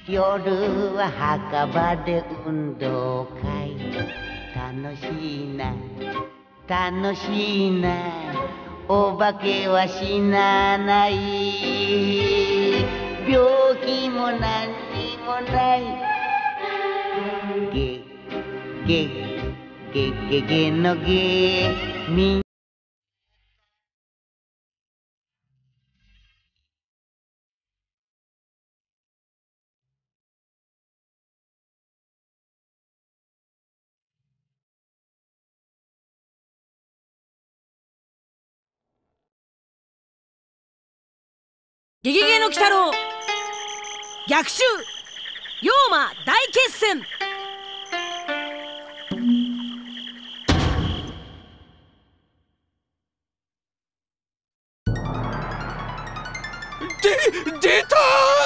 夜は墓場で運動会。楽しいな楽しいな、お化けは死なない、病気も何にもない。ゲゲゲゲゲのゲみんゲゲゲの鬼太郎逆襲妖魔大決戦。 出た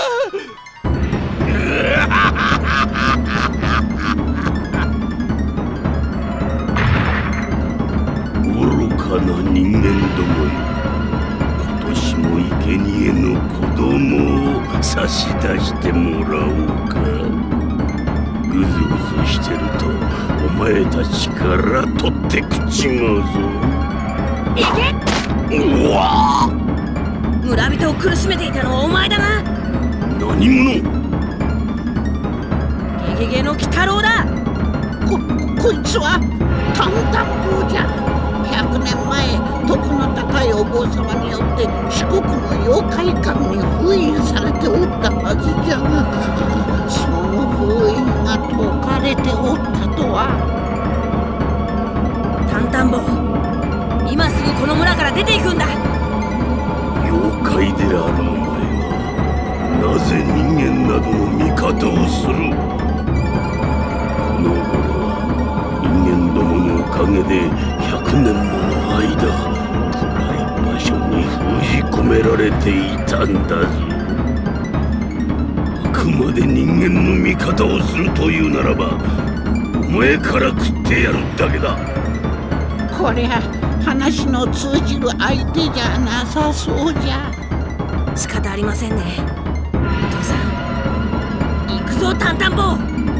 愚かな人間どもよ、今年も生贄の子供を差し出してもらおうか。ぐずぐずしてるとお前たちから取ってくちまうぞ。 いけ！ うわっ！ 村人を苦しめていたのはお前だな。 何者？ ゲゲゲの鬼太郎だ。 こいつはタンタン坊じゃ。100年前徳の高いお坊様によって四国の妖怪館に封印されておったはずじゃが、その封印が解かれておったとは。 タンタン坊、今すぐこの村から出ていくんだ。 妖怪であるお前がなぜ人間などの味方をする？この俺は人間どものおかげで100年もの間暗い場所に封じ込められていたんだぞ。あくまで人間の味方をするというならばお前から食ってやるだけだ。 こりゃ話の通じる相手じゃなさそうじゃ。 仕方ありませんね。父さん、行くぞタンタン坊。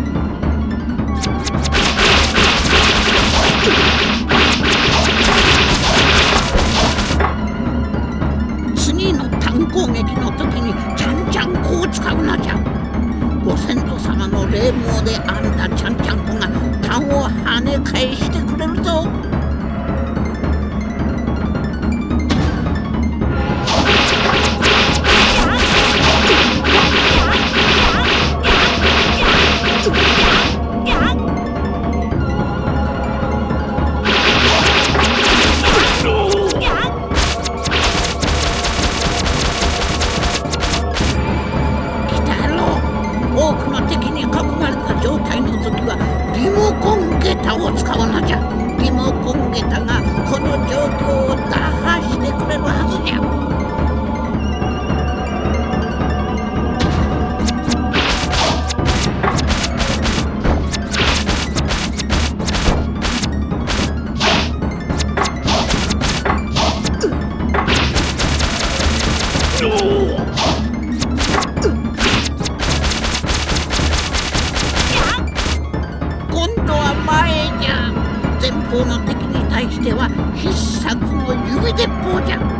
次の単攻撃の時にちゃんちゃんこを使うのじゃ。ご先祖様の霊毛で編んだちゃんちゃんこが単を跳ね返してくれるぞ。リモコンゲタを使うのじゃ。リモコンゲタがこの状況を打破してくれるはずじゃ。前方の敵に対しては必殺の指鉄砲じゃ。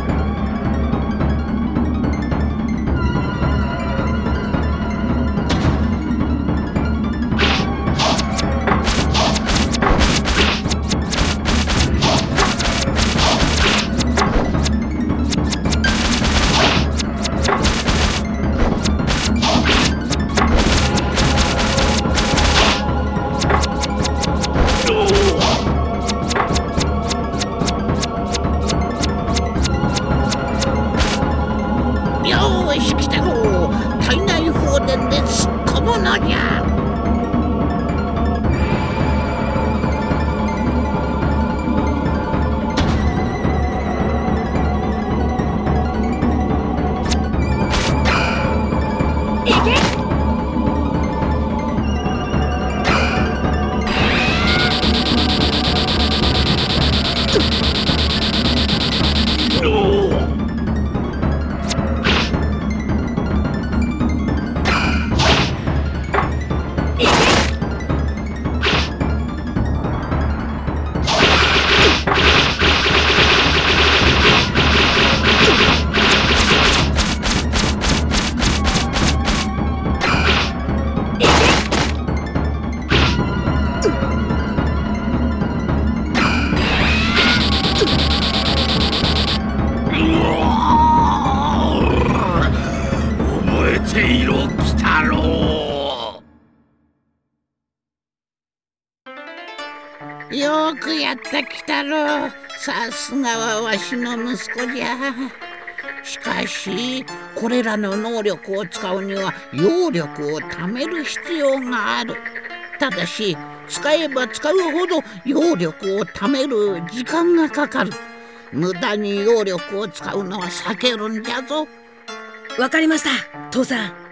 やった鬼太郎、さすがはわしの息子じゃ。しかしこれらの能力を使うには妖力を貯める必要がある。ただし使えば使うほど妖力を貯める時間がかかる。無駄に妖力を使うのは避けるんじゃぞ。 わかりました、父さん。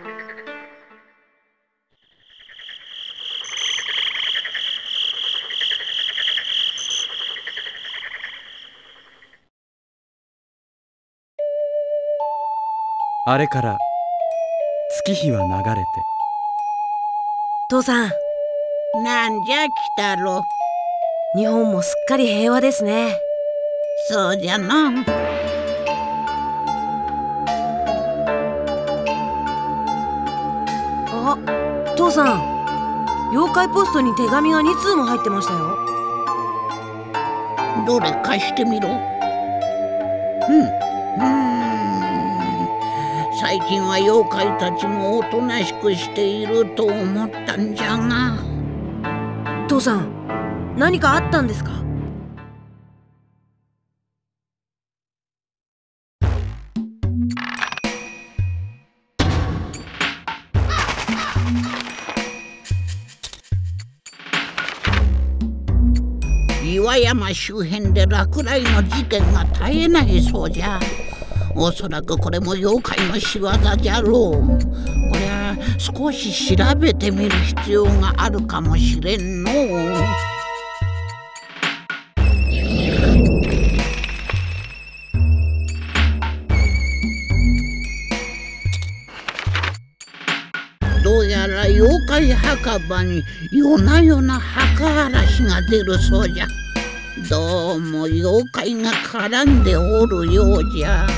あれから月日は流れて。 父さん、 なんじゃ鬼太郎。 日本もすっかり平和ですね。 そうじゃな。 あ、父さん、妖怪ポストに手紙が2通も入ってましたよ。 どれ貸してみろ。最近は妖怪たちもおとなしくしていると思ったんじゃが。 父さん、何かあったんですか？ 岩山周辺で落雷の事件が絶えないそうじゃ。おそらくこれも妖怪の仕業じゃろう。こりゃ少し調べてみる必要があるかもしれんのう。どうやら妖怪墓場に夜な夜な墓荒らしが出るそうじゃ。どうも妖怪が絡んでおるようじゃ。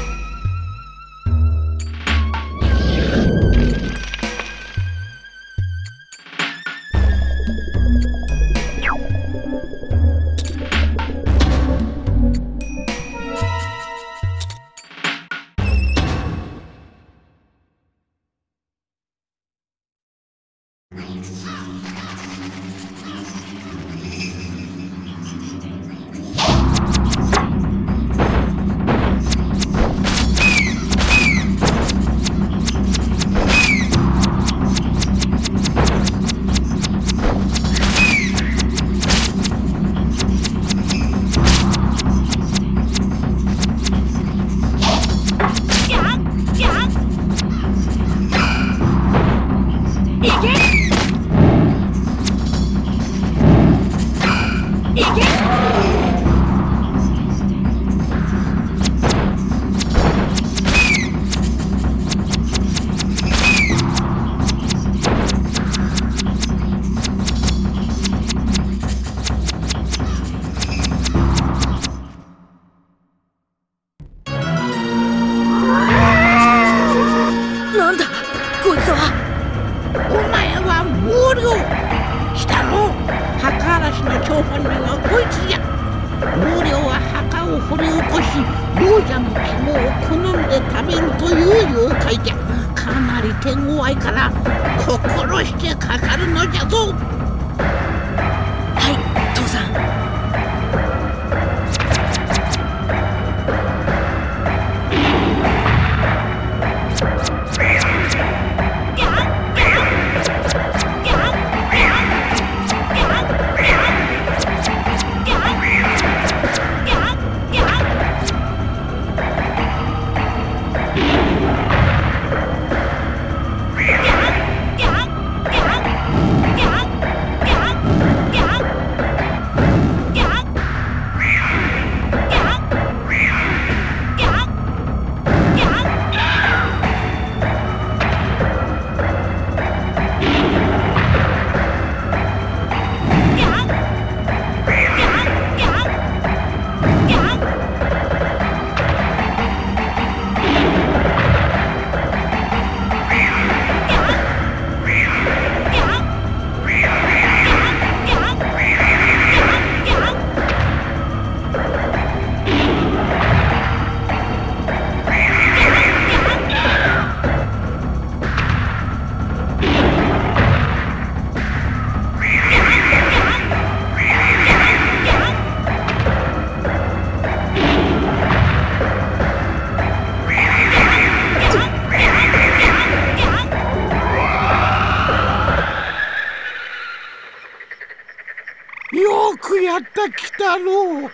か鬼太郎。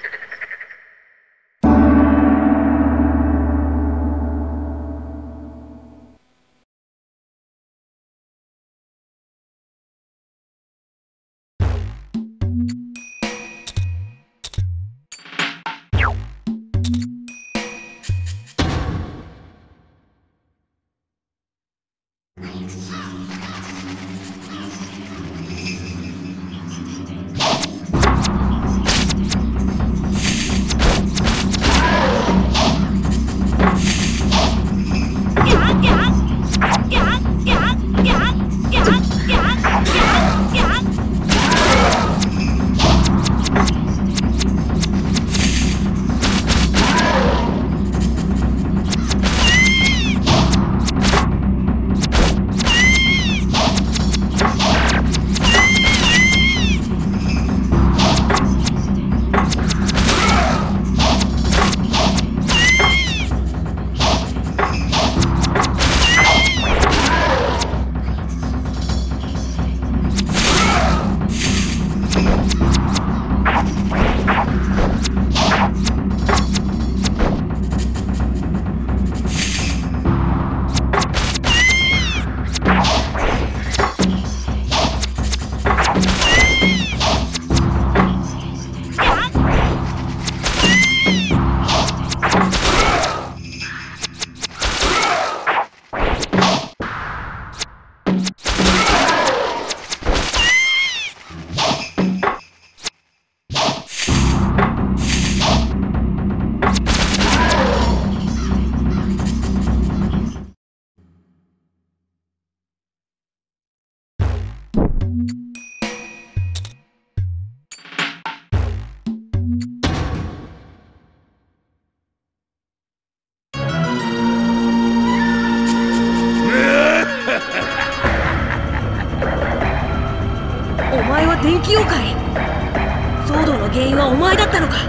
電気妖怪。騒動の原因はお前だったのか。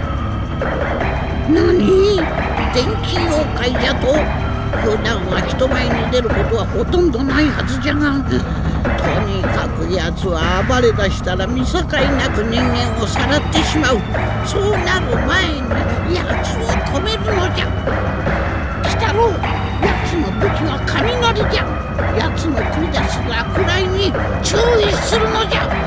何？電気妖怪じゃと？普段は人前に出ることはほとんどないはずじゃが、とにかく奴は暴れ出したら見境なく人間をさらってしまう。そうなる前に奴を止めるのじゃ。鬼太郎、奴の武器は雷じゃ。奴の繰り出す落雷に注意するのじゃ。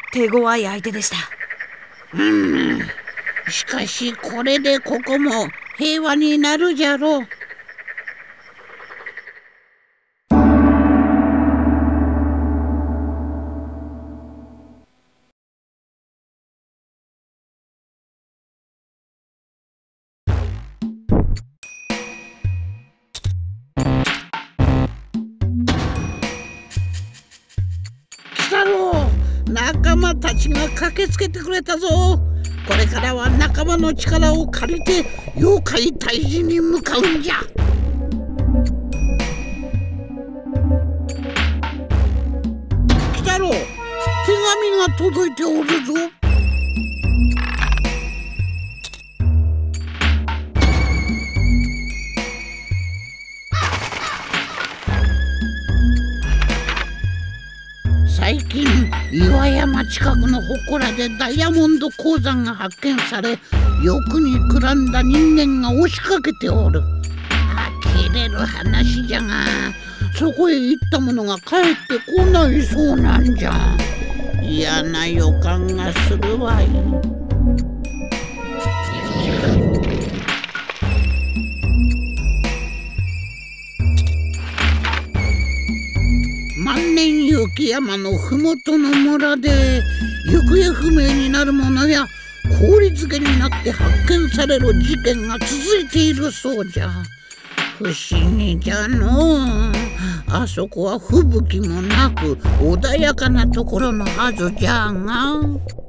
手強い相手でした。 しかしこれでここも平和になるじゃろう。仲間たちが駆けつけてくれたぞ。これからは仲間の力を借りて妖怪退治に向かうんじゃ。鬼太郎、手紙が届いておるぞ。最近岩山近くの祠でダイヤモンド鉱山が発見され、欲にくらんだ人間が押しかけておる。呆れる話じゃが、そこへ行った者が帰ってこないそうなんじゃ。嫌な予感がするわい。万年雪山のふもとの村で行方不明になる者や氷漬けになって発見される事件が続いているそうじゃ。不思議じゃのう。あそこは吹雪もなく穏やかなところのはずじゃが。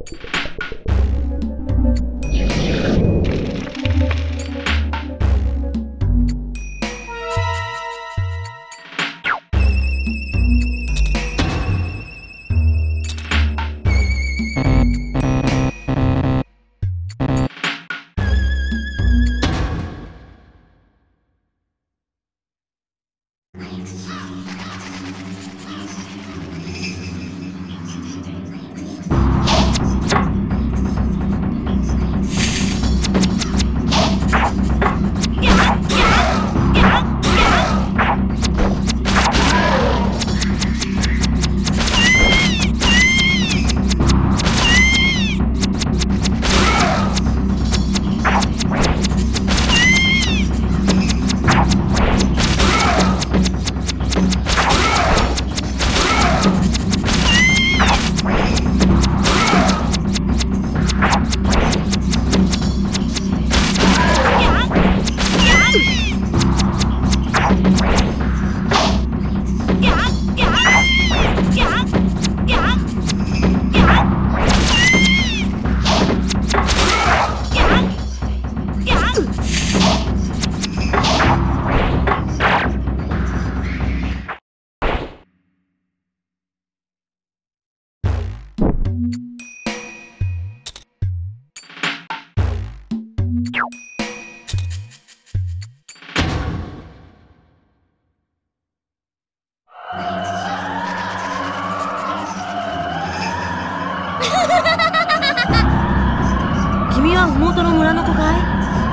君は麓の村の子かい？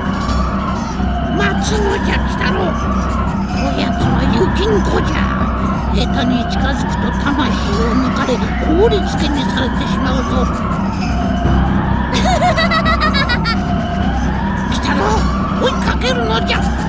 待つのじゃ、鬼太郎。こやつは雪ん子じゃ。下手に近づくと魂を抜かれ氷漬けにされてしまうぞ。鬼太郎、追いかけるのじゃ。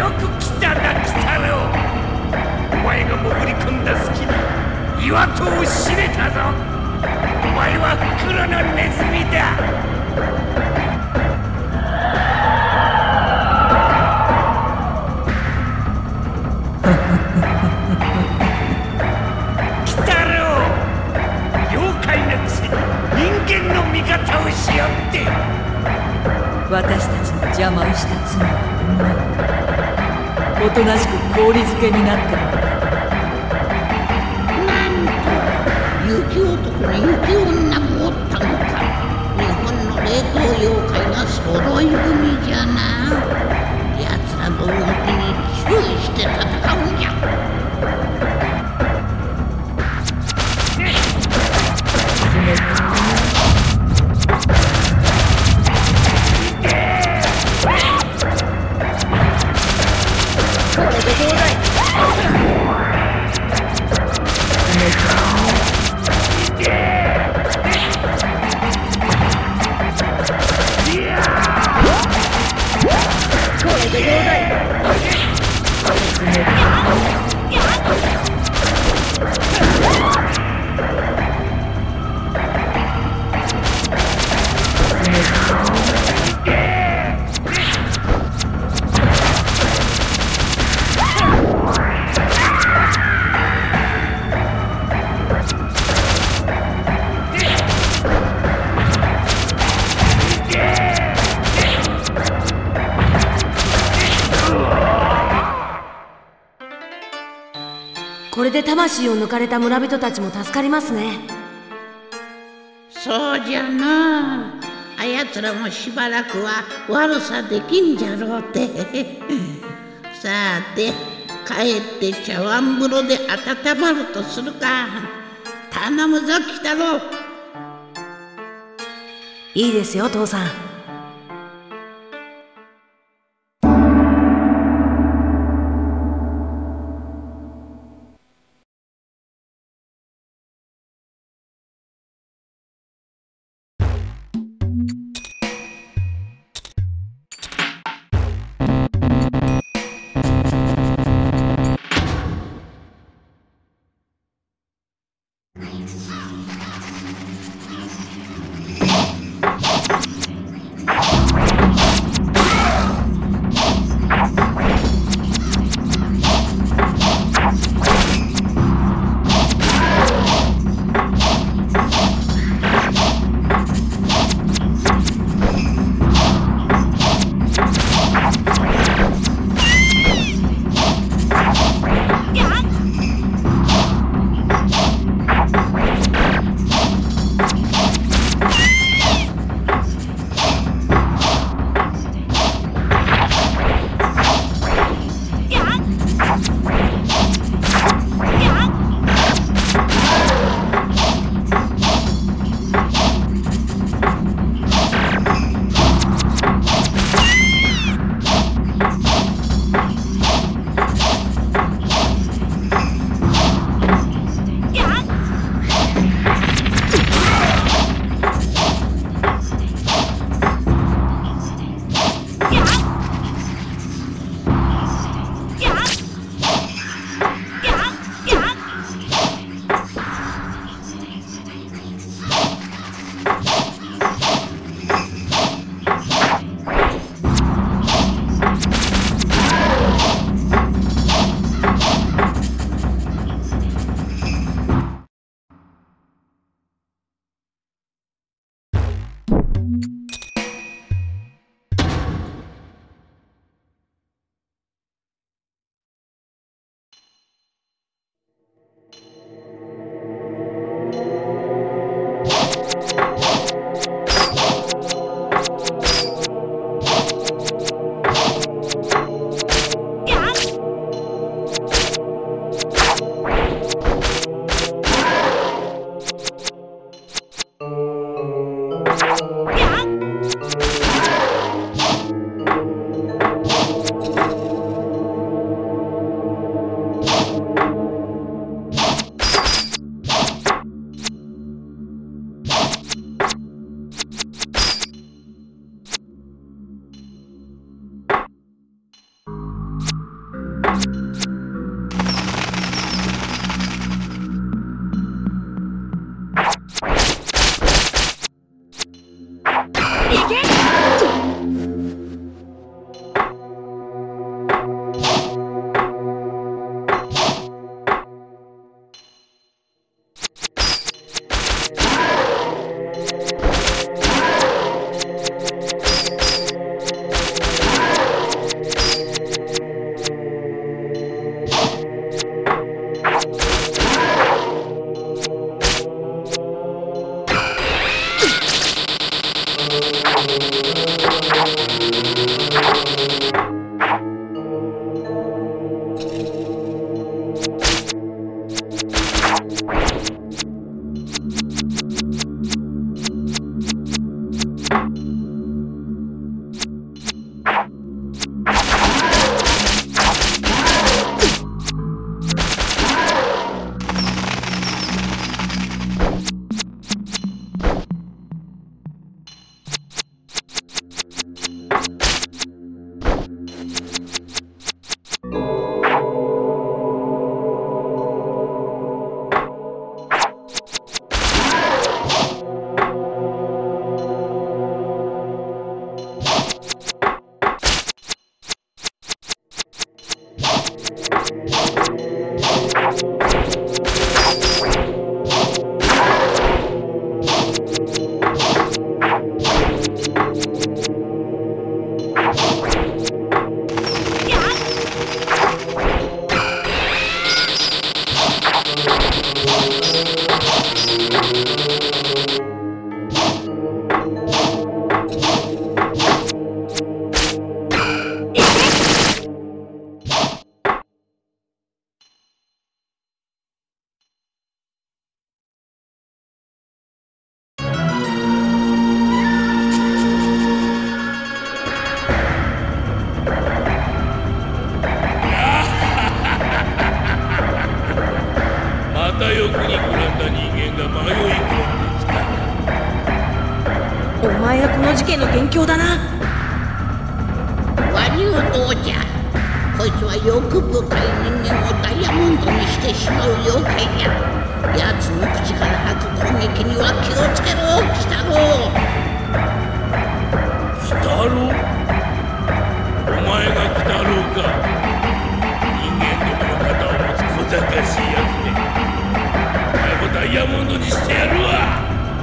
よく来たな鬼太郎。お前が潜り込んだ隙に岩戸を閉めたぞ。お前は袋のネズミだ。鬼太郎、妖怪のくせに人間の味方をしよって。 私たちの邪魔をした罪はおとなしく氷漬けになってる。 なんと雪男に雪女もおったのか。日本の冷凍妖怪が揃い踏みじゃな。奴らの動きに注意して戦うんじゃ。 これで魂を抜かれた村人たちも助かりますね。 そうじゃな。あやつらもしばらくは悪さできんじゃろうて。さて帰って茶碗風呂で温まるとするか。頼むぞ鬼太郎。 いいですよ父さん。 事件の元凶だな。 和牛道じゃ。こいつは欲深い人間をダイヤモンドにしてしまう妖怪じゃ。奴の口から吐く攻撃には気をつけろ、鬼太郎。 鬼太郎？お前が鬼太郎か。人間どもの肩を持つ小賢しいやつね。お前もダイヤモンドにしてやるわ。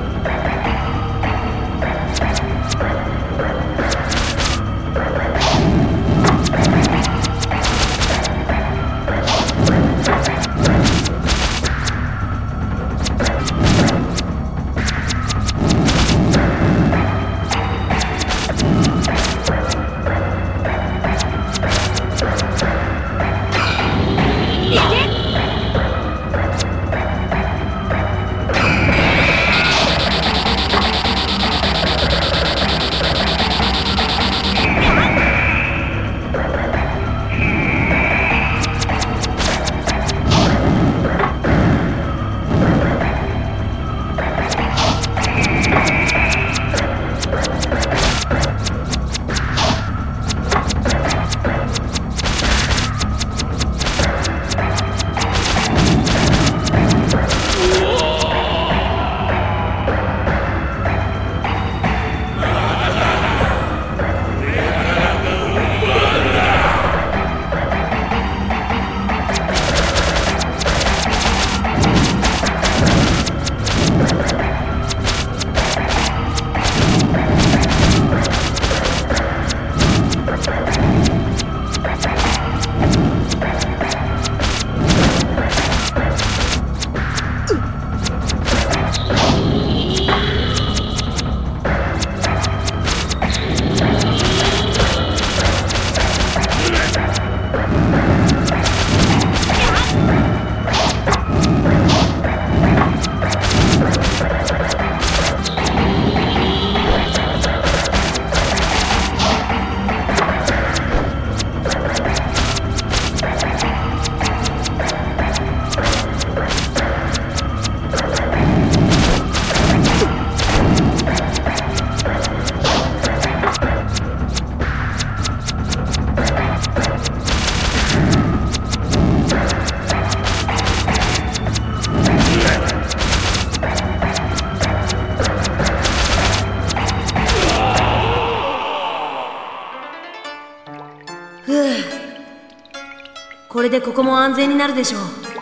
これでここも安全になるでしょう。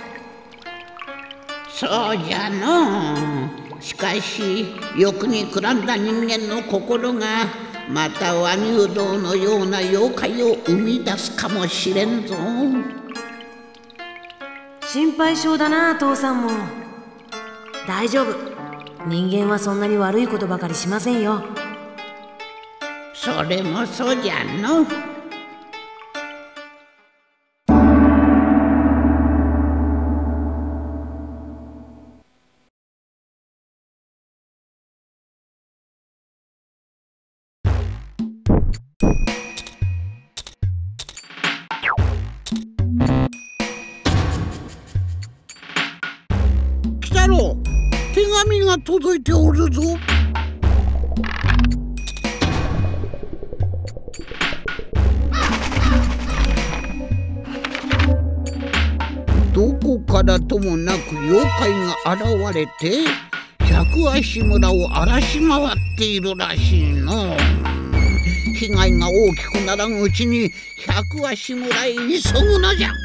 そうじゃのう。しかし欲にくらんだ人間の心がまた和牛道のような妖怪を生み出すかもしれんぞ。 心配性だな、父さんも。大丈夫、人間はそんなに悪いことばかりしませんよ。 それもそうじゃの。鬼太郎、手紙が届いておるぞ。どこからともなく妖怪が現れて百足村を荒らし回っているらしいの。被害が大きくならんうちに百足村へ急ぐのじゃ。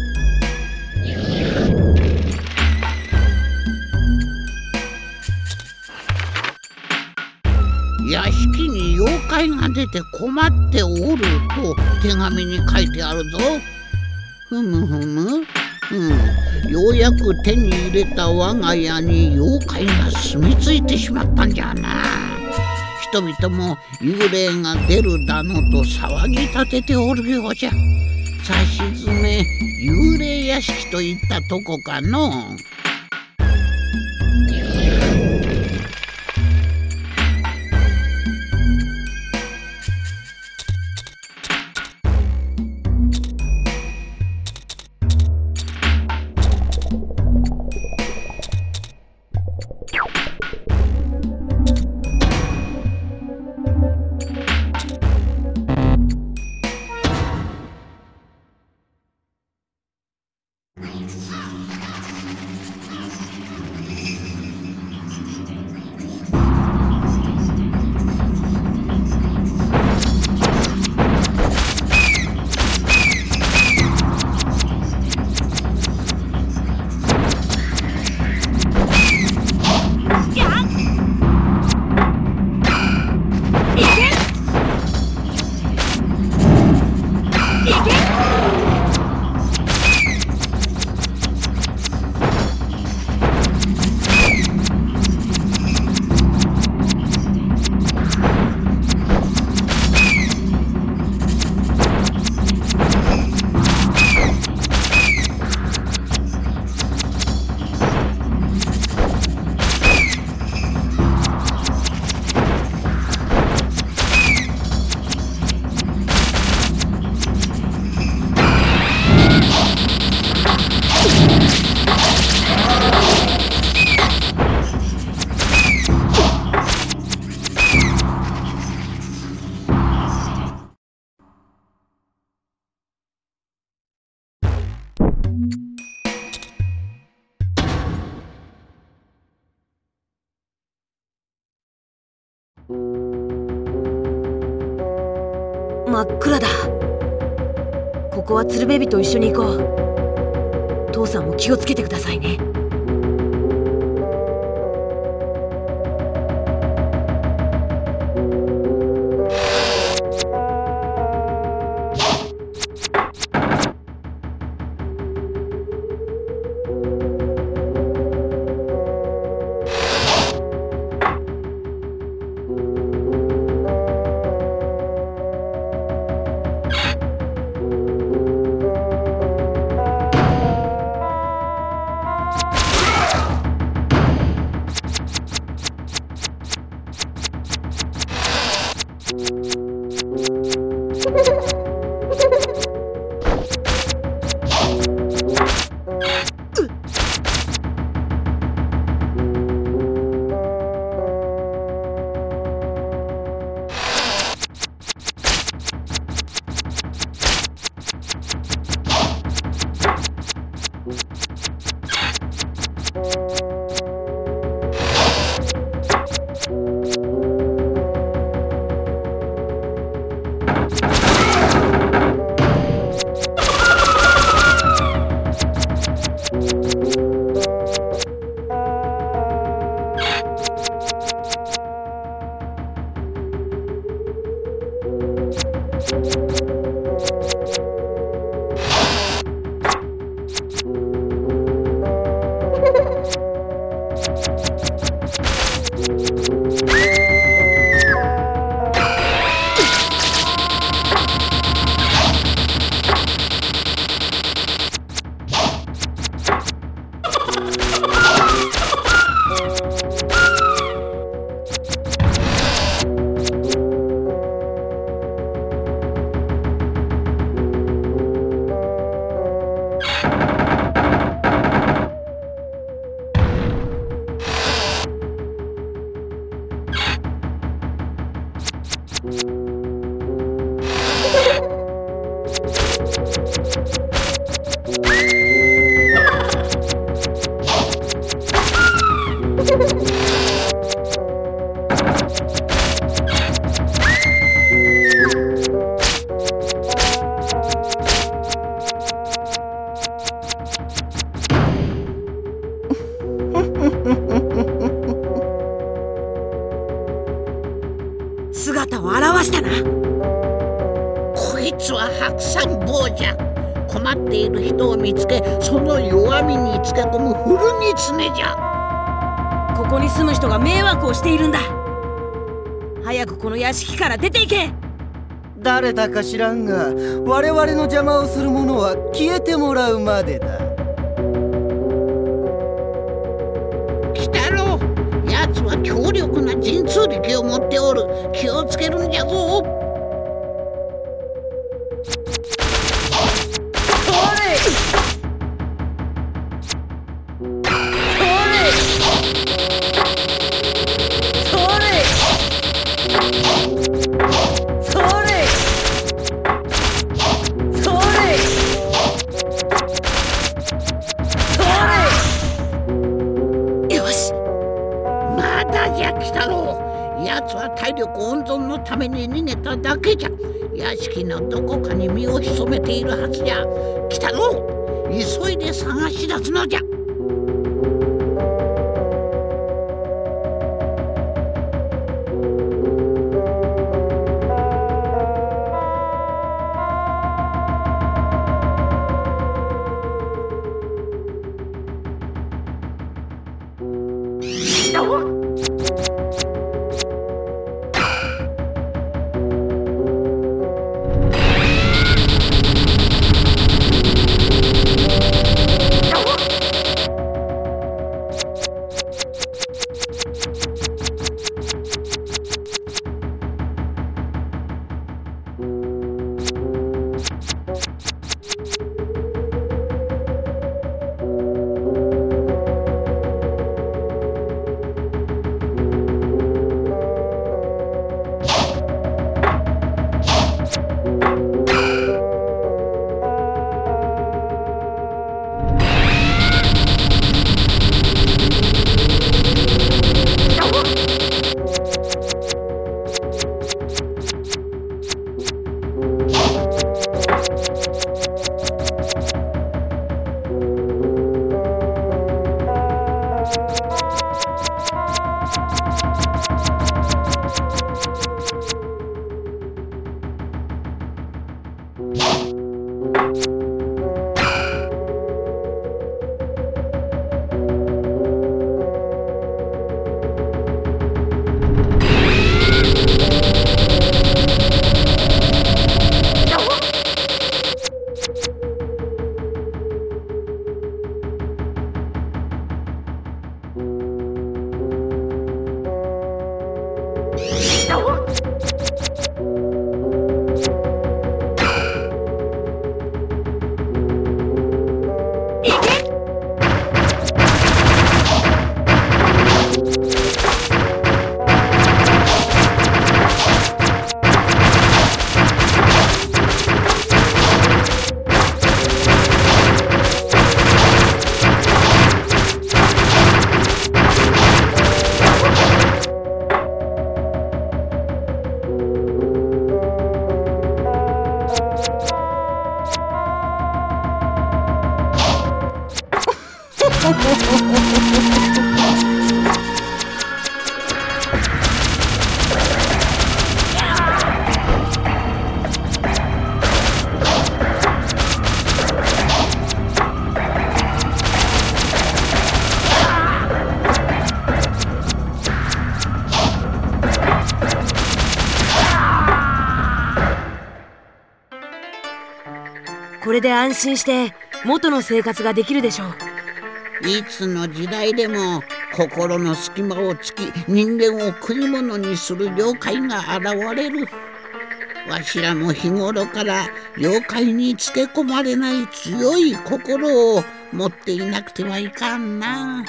屋敷に妖怪が出て困っておると手紙に書いてあるぞ。ふむふむ。ようやく手に入れた我が家に妖怪が住み着いてしまったんじゃな。人々も幽霊が出るだのと騒ぎ立てておるようじゃ。さしずめ幽霊屋敷といったとこかの。 真っ暗だ。ここは鶴瓶と一緒に行こう。父さんも気をつけてくださいね。姿を現したな。 こいつは白山坊じゃ。困っている人を見つけ、その弱みにつけ込む古狐じゃ。 ここに住む人が迷惑をしているんだ。早くこの屋敷から出て行け。 誰だか知らんが、我々の邪魔をする者は消えてもらうまでだ。 鬼太郎、奴は強力な神通力を持っておる。気をつけるんじゃぞ。奴は体力温存のために逃げただけじゃ。屋敷のどこかに身を潜めているはずじゃ。鬼太郎、急いで探し出すのじゃ。 これで安心して元の生活ができるでしょう。 いつの時代でも心の隙間を突き人間を食い物にする妖怪が現れる。わしらも日頃から妖怪につけ込まれない強い心を持っていなくてはいかんな。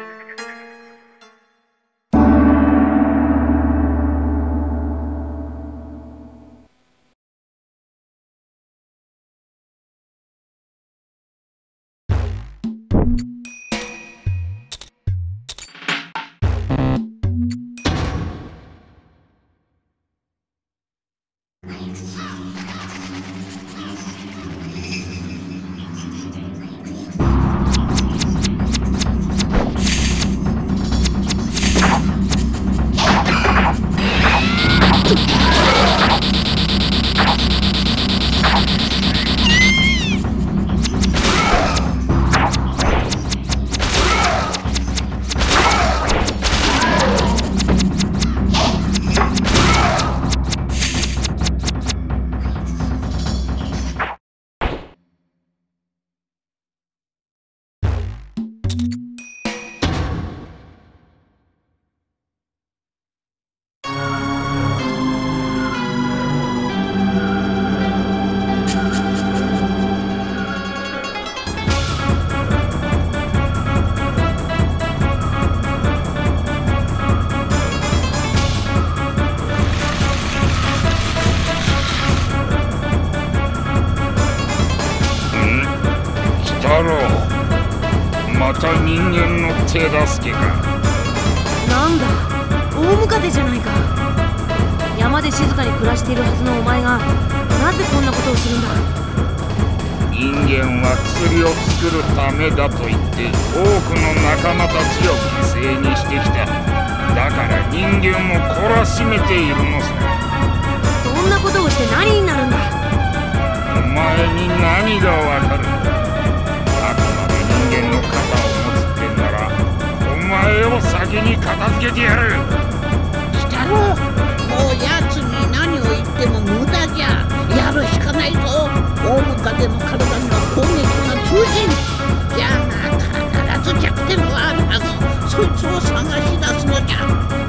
また人間の手助けか。 なんだ、大ムカデじゃないか。山で静かに暮らしているはずのお前がなぜこんなことをするんだ。 人間は薬を作るためだと言って多くの仲間たちを犠牲にしてきた。だから人間も懲らしめているのさ。 そんなことをして何になるんだ。 お前に何がわかる。あくまで人間の肩を持つってんならお前を先に片付けてやる。 鬼太郎、もう奴に何を言っても無駄じゃ。やるしかないぞ。大ムカデの体には攻撃が通じん。じゃが必ず弱点はあるはず。そいつを探し出すのじゃ。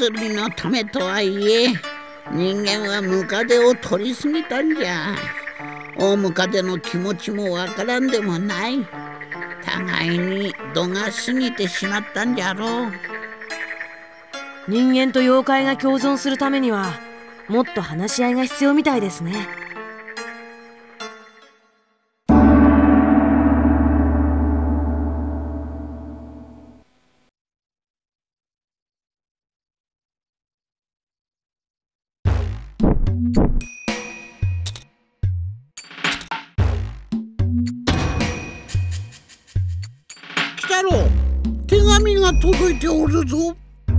薬のためとはいえ人間はムカデを取りすぎたんじゃ。大ムカデの気持ちもわからんでもない。互いに度が過ぎてしまったんじゃろう。 人間と妖怪が共存するためにはもっと話し合いが必要みたいですね。 鬼太郎、手紙が届いておるぞ。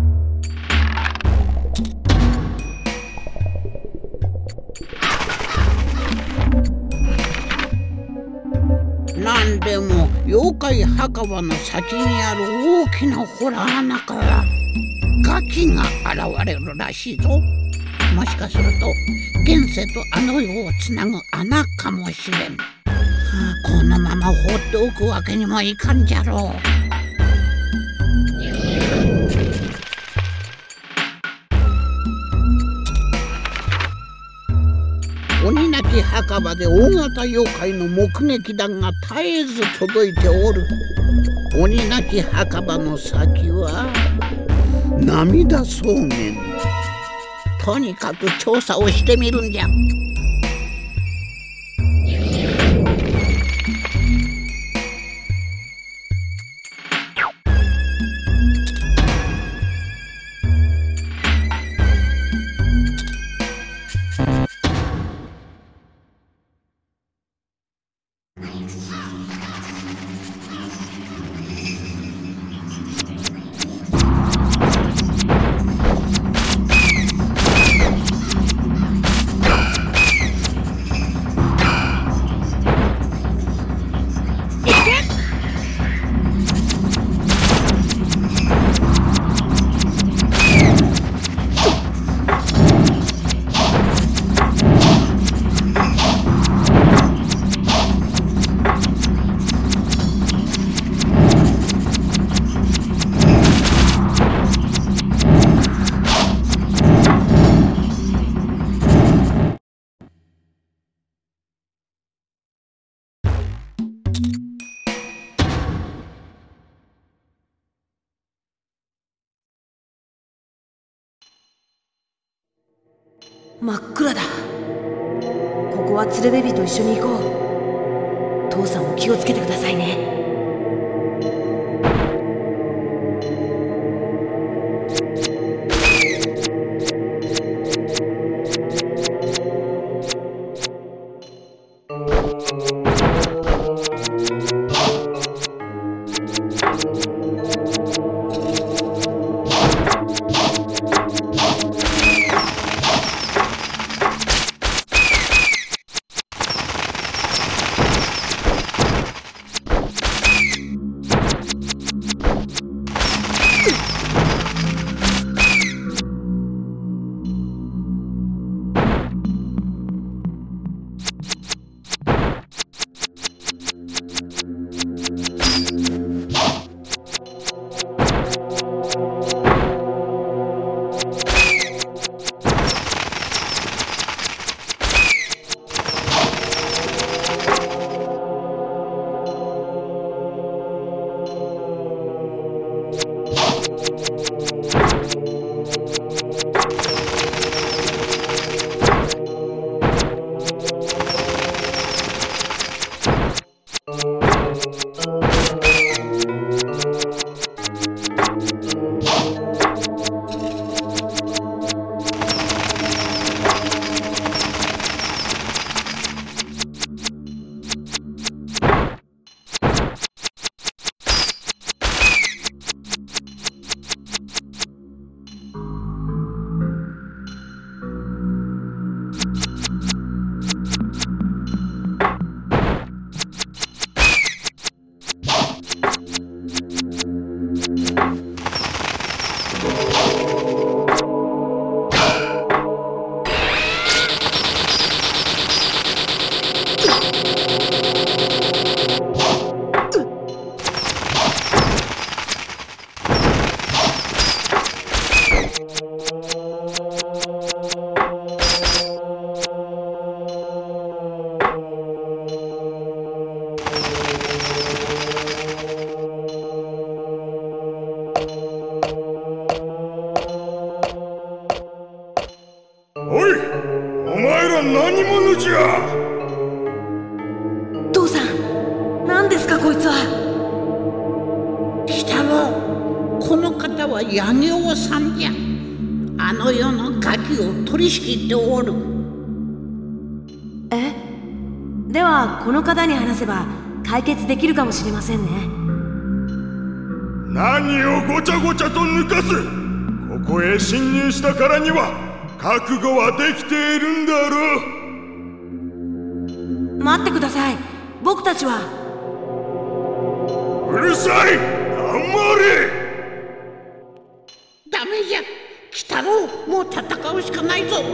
なんでも妖怪墓場の先にある大きな洞穴からガキが現れるらしいぞ。もしかすると現世とあの世をつなぐ穴かもしれん。このまま放っておくわけにもいかんじゃろう。鬼なき墓場で大型妖怪の目撃談が絶えず届いておる。鬼なき墓場の先は涙草原。とにかく調査をしてみるんじゃ。 真っ暗だ。ここは鶴瓶と一緒に行こう。父さんも気をつけてくださいね。 は何者じゃ。 父さん、何ですかこいつは。 鬼太郎、この方は柳生さんじゃ。あの世のガキを取り仕切っておる。 え？ではこの方に話せば解決できるかもしれませんね。 何をごちゃごちゃと抜かす。ここへ侵入したからには覚悟はできているんだろう。 待ってください。僕たちは。 うるさい、黙れ。 ダメじゃ、鬼太郎、もう戦うしかないぞ。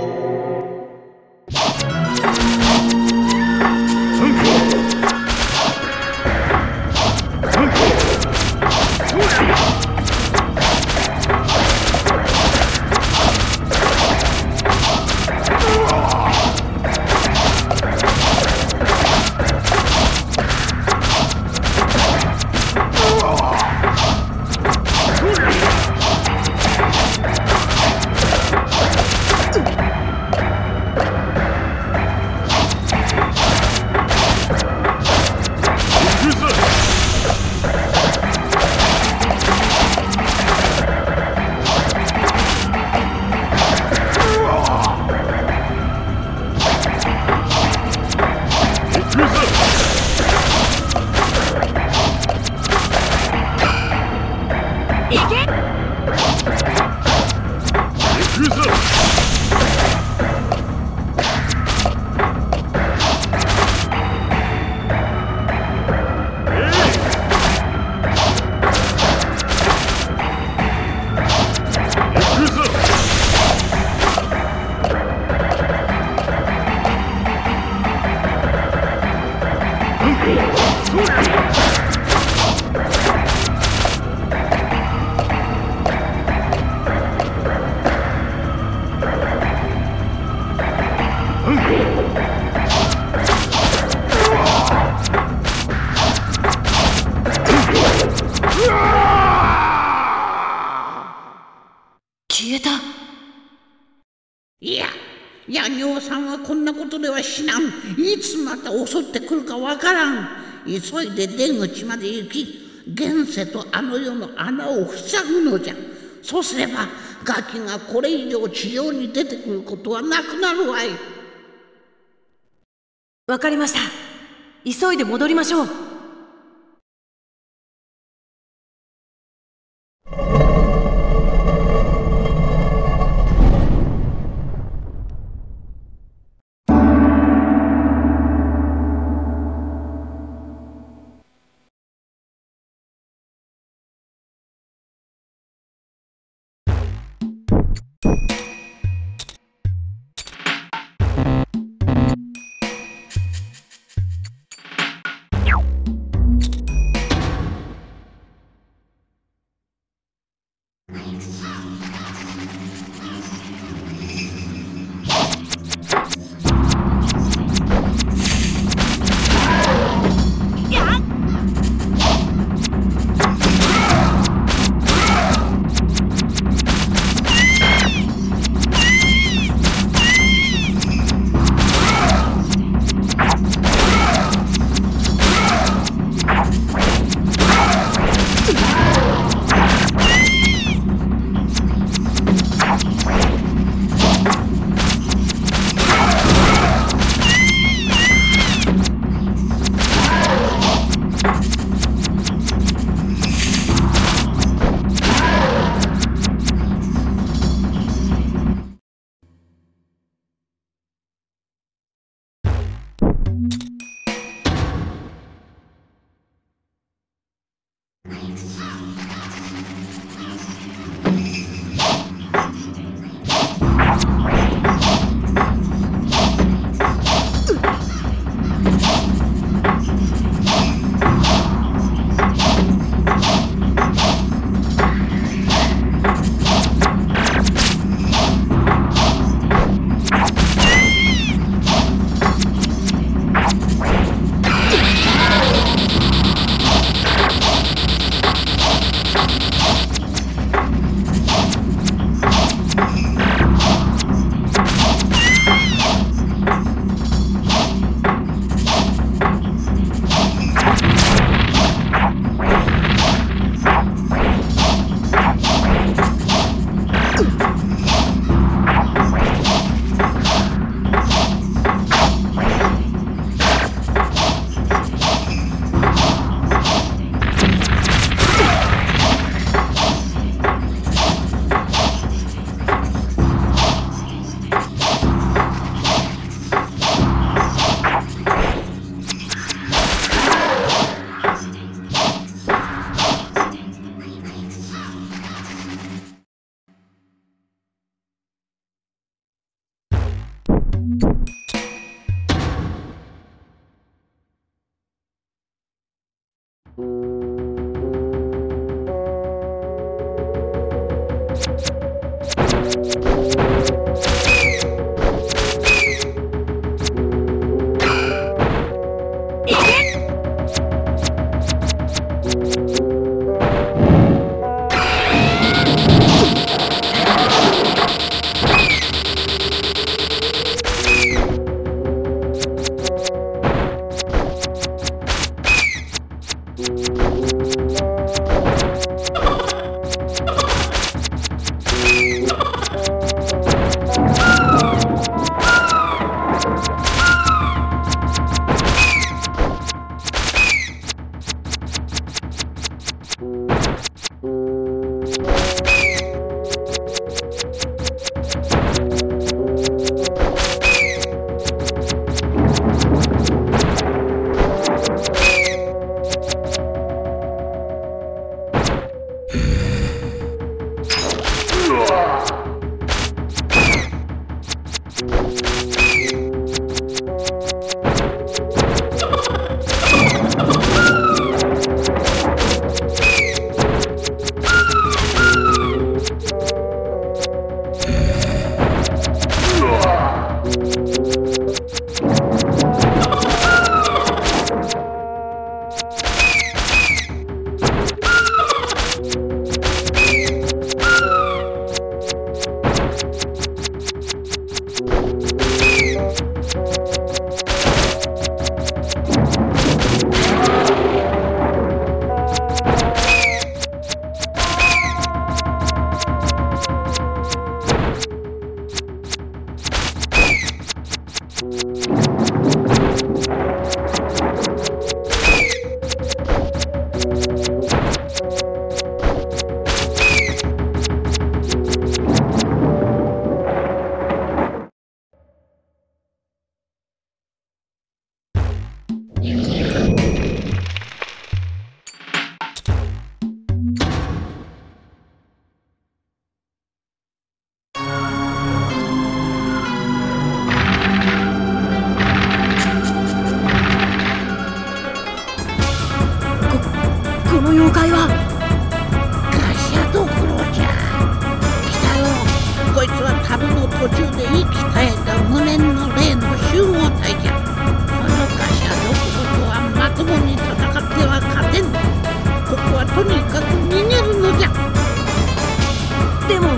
消えた。 いや、柳生さんはこんなことでは死なん。いつまた襲ってくるかわからん。急いで出口まで行き、現世とあの世の穴を塞ぐのじゃ。そうすればガキがこれ以上地上に出てくることはなくなるわい。 わかりました。急いで戻りましょう。 you この妖怪はガシャドクロじゃ。来たよ。こいつは旅の途中で息絶えた無念の霊の集合体じゃ。このガシャドクロとはまともに戦っては勝てん。ここはとにかく逃げるのじゃ。 でも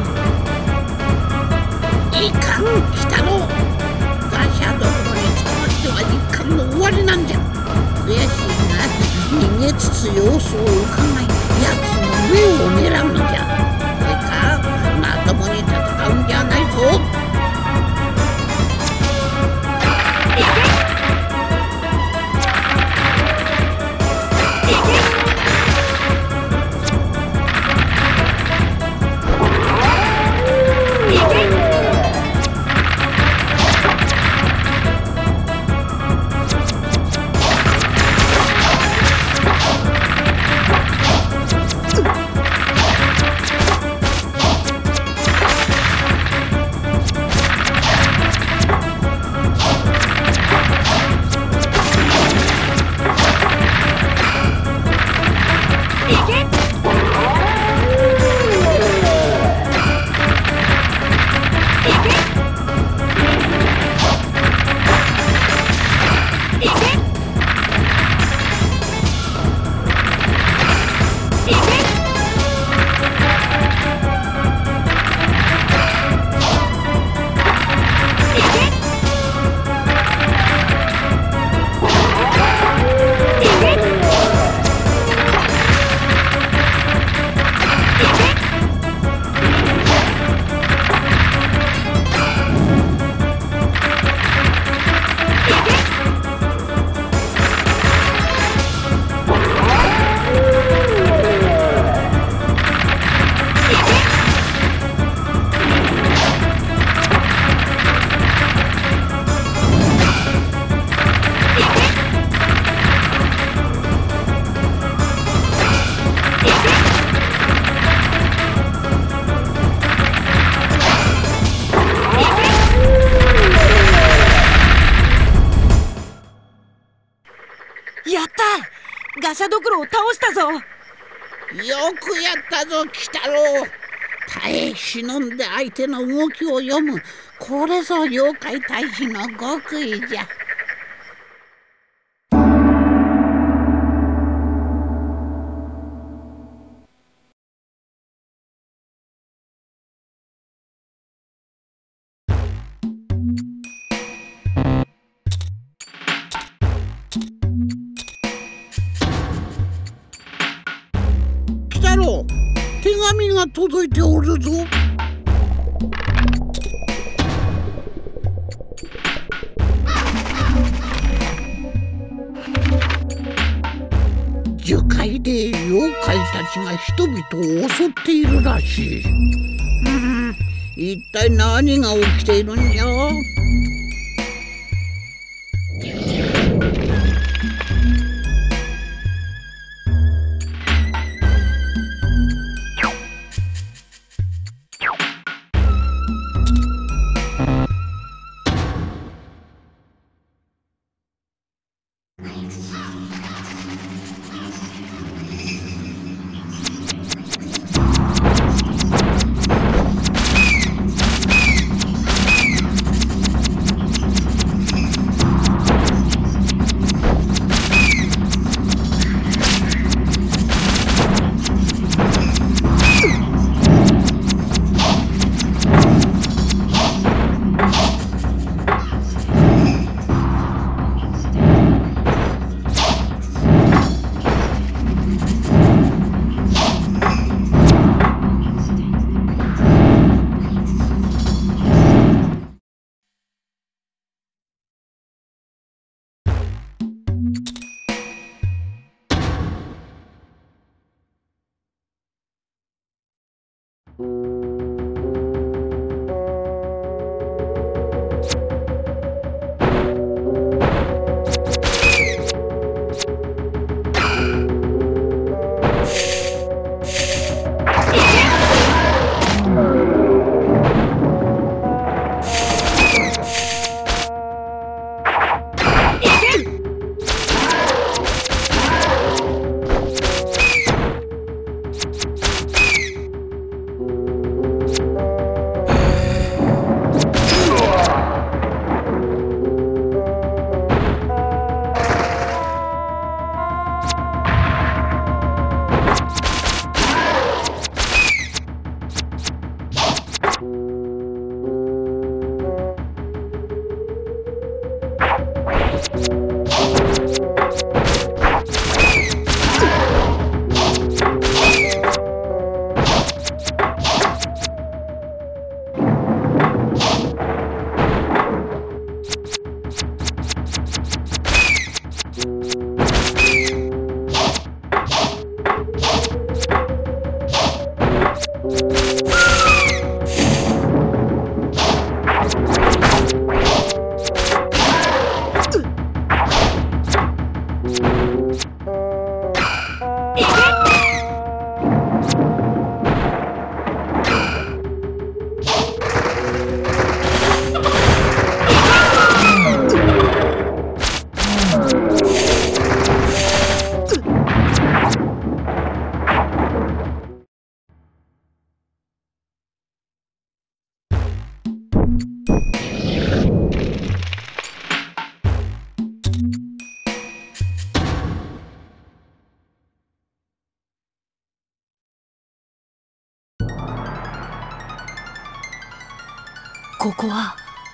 いかん、鬼太郎。ガシャドクロに捕まっては一巻の終わりなんじゃ。悔しいな。逃げつつ様子をうかがい、奴の目を狙うのじゃ。こいか、まともに戦うんじゃないぞ。 ガシャドクロを倒したぞ。 よくやったぞ、鬼太郎。耐え忍んで相手の動きを読む、これぞ妖怪退治の極意じゃ。手紙が届いておるぞ。樹海で妖怪たちが人々を襲っているらしい。一体何が起きているんじゃ。 ここは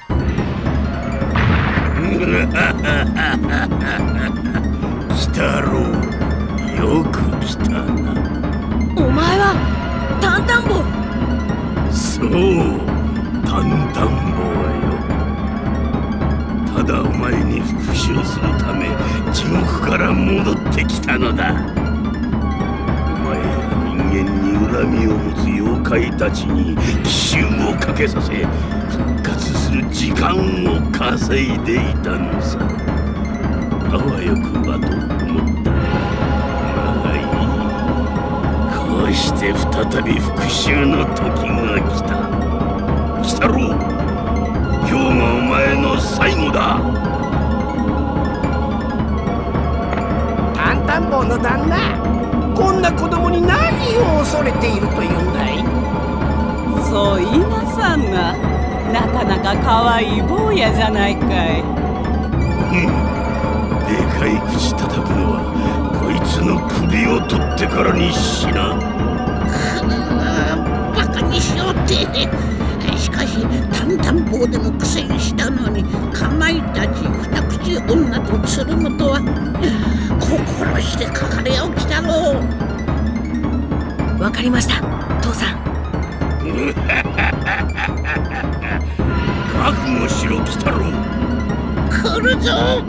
来たろう。よく来たな。 お前はタンタンボウ。 そう、タンタンボウよ。ただお前に復讐するため地獄から戻ってきたのだ。お前や人間に恨みを持つ妖怪たちに奇襲をかけさせ復活する時間を稼いでいたのさ。あわよくばと思った。まあいい。こうして再び復讐の時が来た。鬼太郎、今日がお前の最後だ。 タンタンボウの旦那、こんな子供に何を恐れているというんだい。 そう言いなさんな。なかなか可愛い坊やじゃないかい。 でかい口叩くのはこいつの首を取ってからにしな。 バカにしようって。しかしタンタンボウでも苦戦したのにかまいたち二口女とつるむとは。心してかかれよ鬼太郎。 わかりました、父さん。 覚悟しろ鬼太郎。 来るぞ。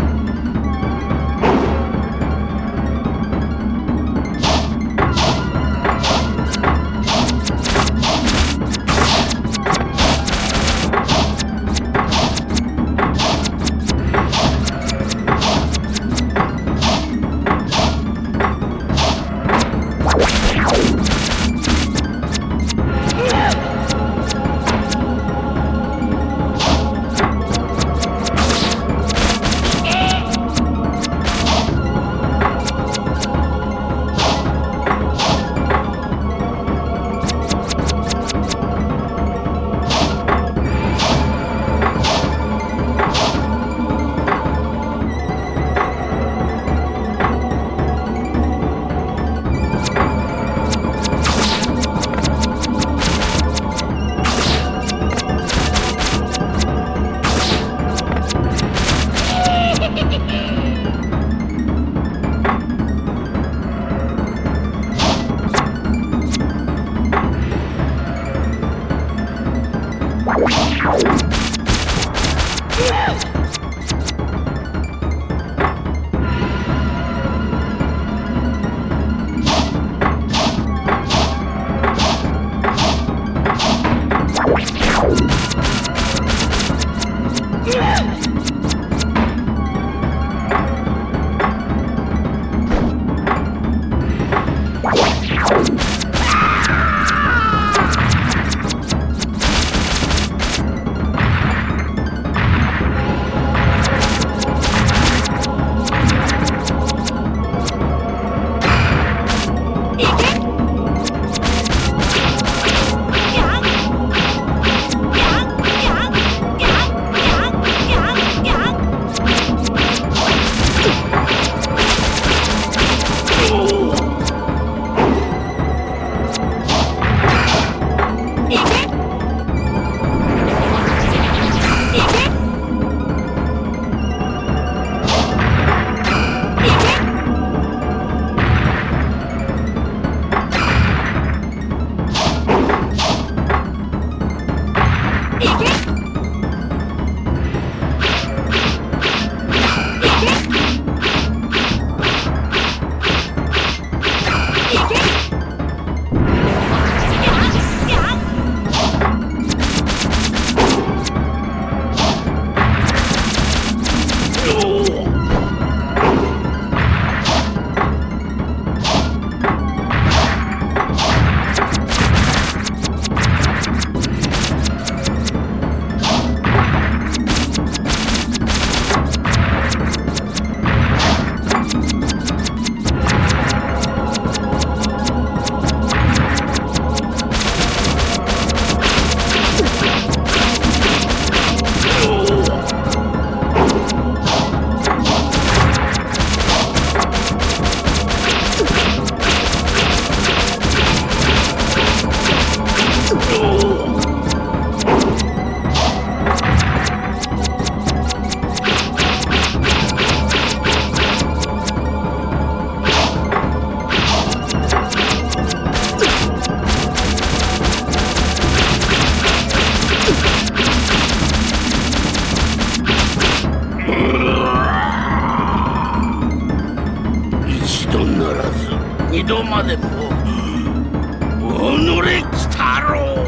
二度までも。おのれ鬼太郎。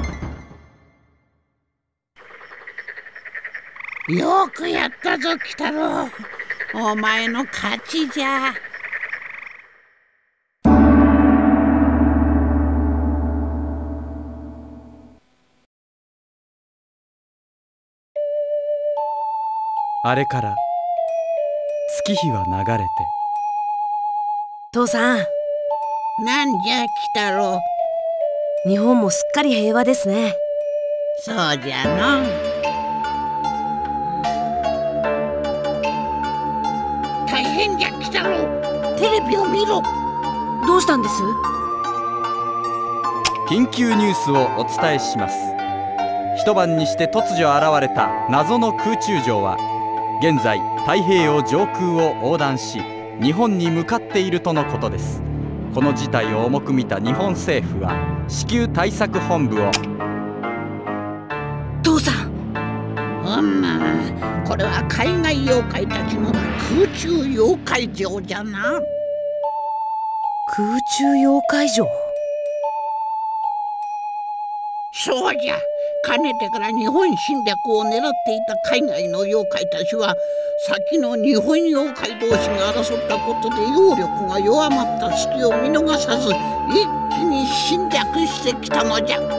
よくやったぞ鬼太郎。お前の勝ちじゃ。 あれから月日は流れて。 父さん、 なんじゃ鬼太郎。 日本もすっかり平和ですね。 そうじゃの。大変じゃ鬼太郎。テレビを見ろ。 どうしたんです？ 緊急ニュースをお伝えします。一晩にして突如現れた謎の空中城は現在太平洋上空を横断し日本に向かっているとのことです。この事態を重く見た日本政府は至急対策本部を。 父さん、 これは海外妖怪たちの空中妖怪城じゃな。 空中妖怪城。 そうじゃ。かねてから日本侵略を狙っていた海外の妖怪たちは先の日本妖怪同士が争ったことで揚力が弱まった隙を見逃さず一気に侵略してきたのじゃ。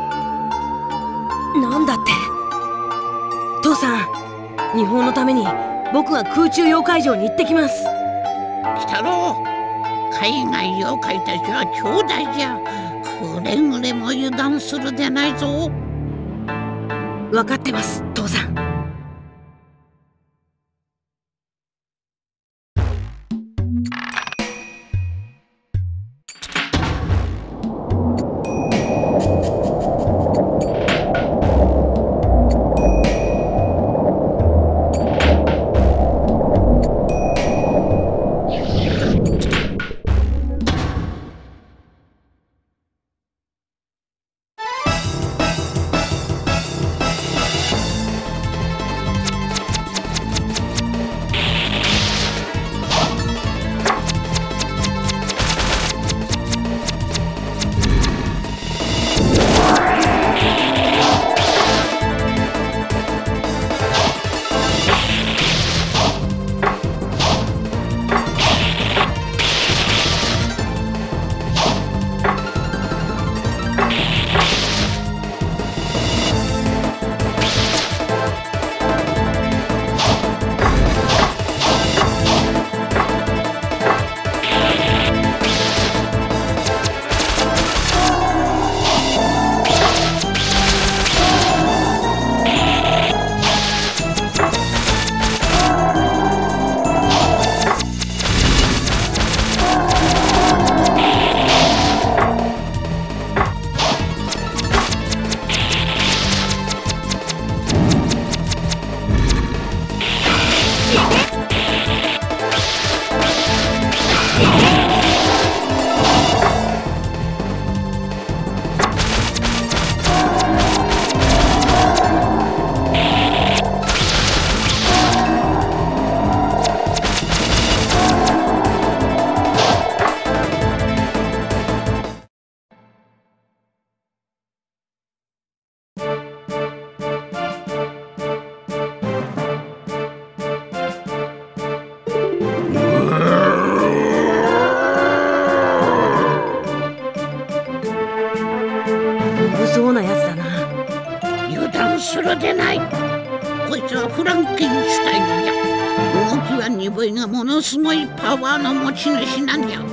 なんだって。父さん、日本のために僕が空中妖怪城に行ってきます。 鬼太郎、海外妖怪たちは兄弟じゃ。くれぐれも油断するでないぞ。 分かってます、父さん。そうなやつだな。 油断するでない。こいつはフランケンシュタインじゃ。動きは鈍いがものすごいパワーの持ち主なんじゃ。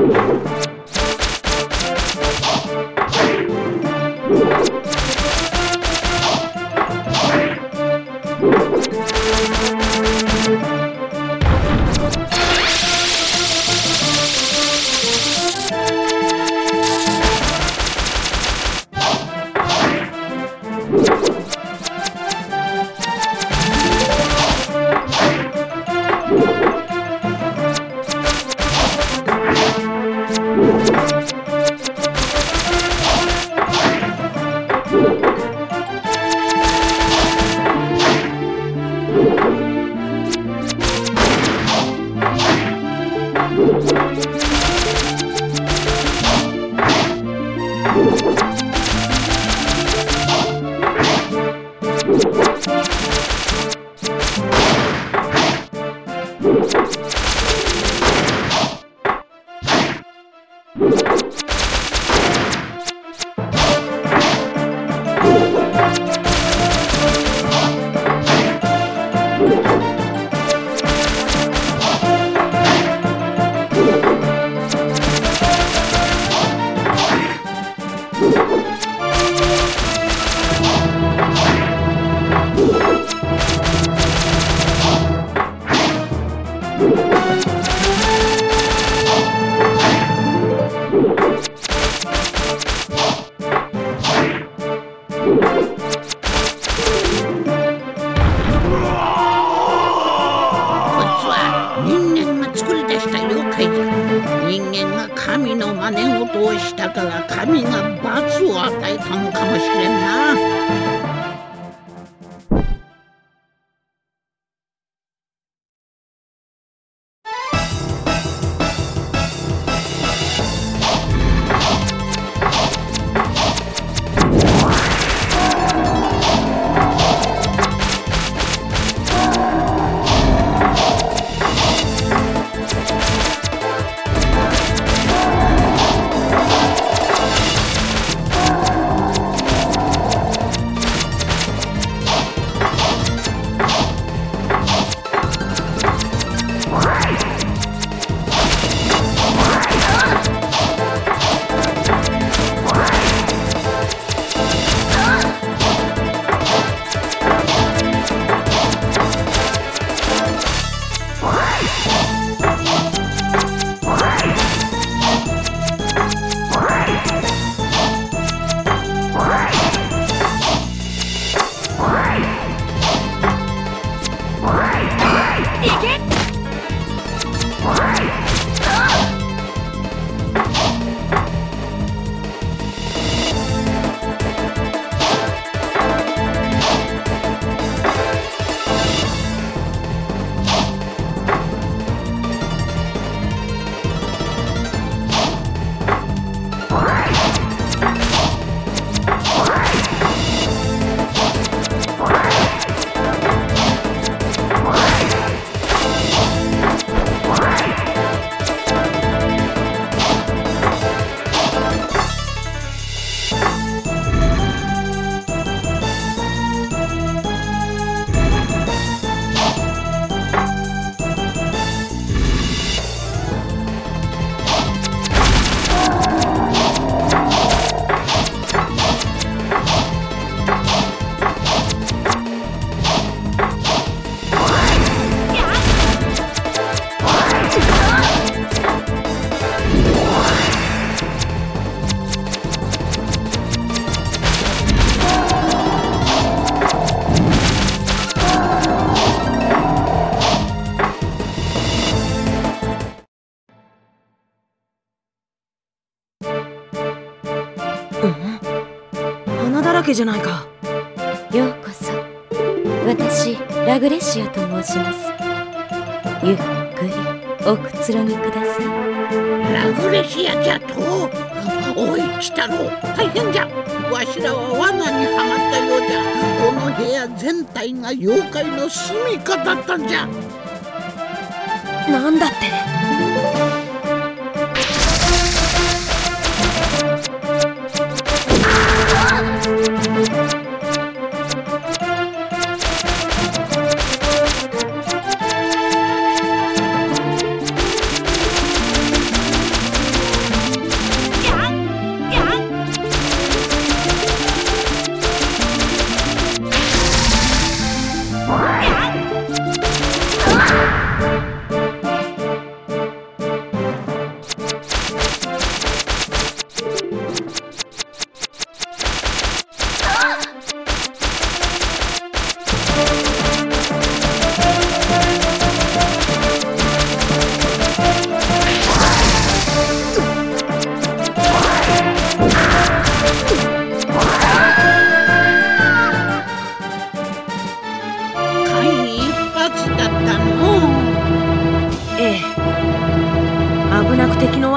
けじゃないか。 ようこそ。私ラグレシアと申します。ゆっくりおくつろぎください。 ラグレシアじゃと。おい鬼太郎、大変じゃ。わしらは罠にはまったようじゃ。この部屋全体が妖怪の住みかだったんじゃ。 なんだって。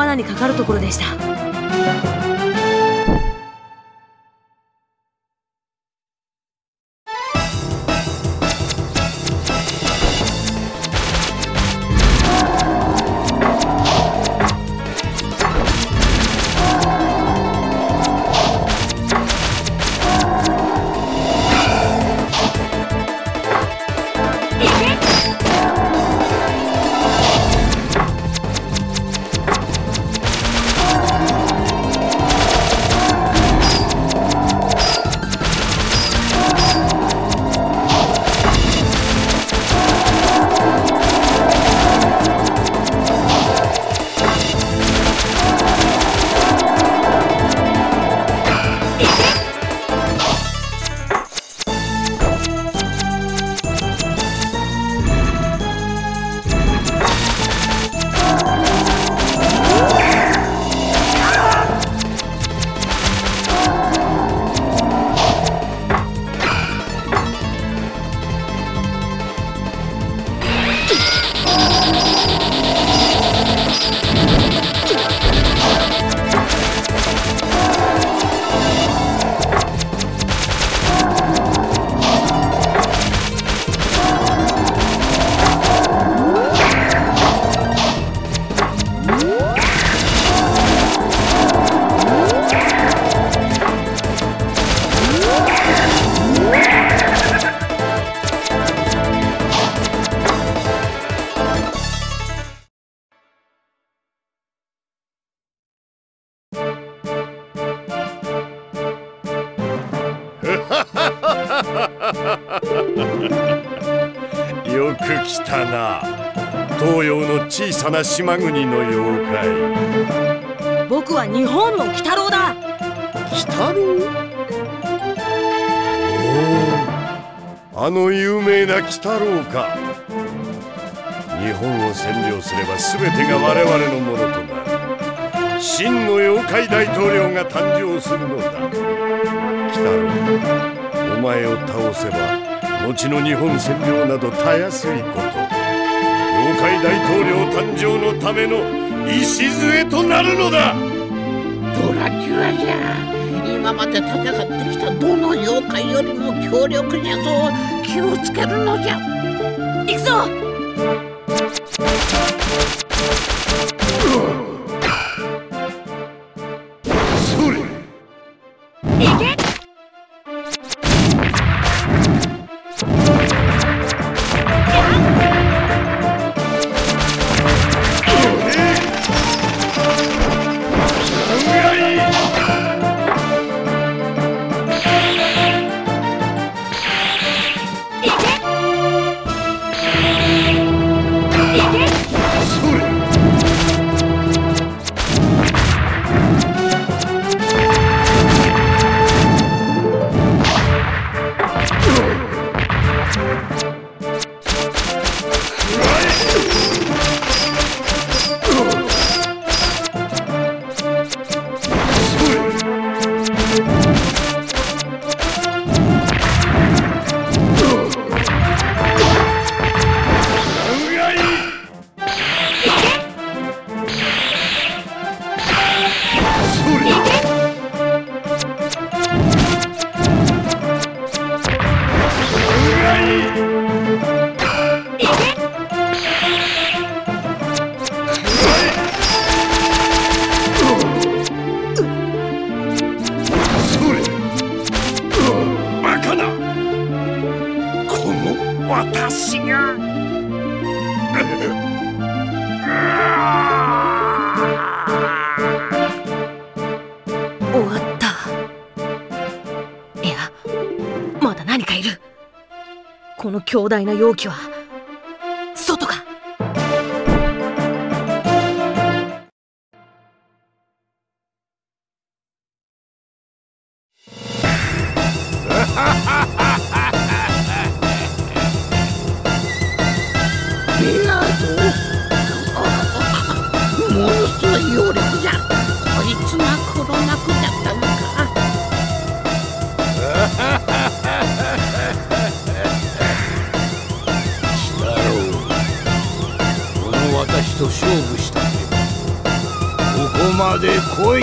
罠にかかるところでした。 よく来たな、東洋の小さな島国の妖怪。 僕は日本の鬼太郎だ。 鬼太郎？おお、あの有名な鬼太郎か。日本を占領すれば全てが我々のものとなる。真の妖怪大統領が誕生するのだ。鬼太郎、お前を倒せば後の日本占領などたやすいこと。妖怪大統領誕生のための礎となるのだ。 ドラキュラじゃ。今まで戦ってきたどの妖怪よりも強力じゃぞ。気をつけるのじゃ。 行くぞ。 それ。 行け。 私が終わった。いや、まだ何かいる。この強大な容器は外か。 ものすごい妖力じゃ。こいつが黒幕だったのか。 鬼太郎、この私と勝負したければこまで来い。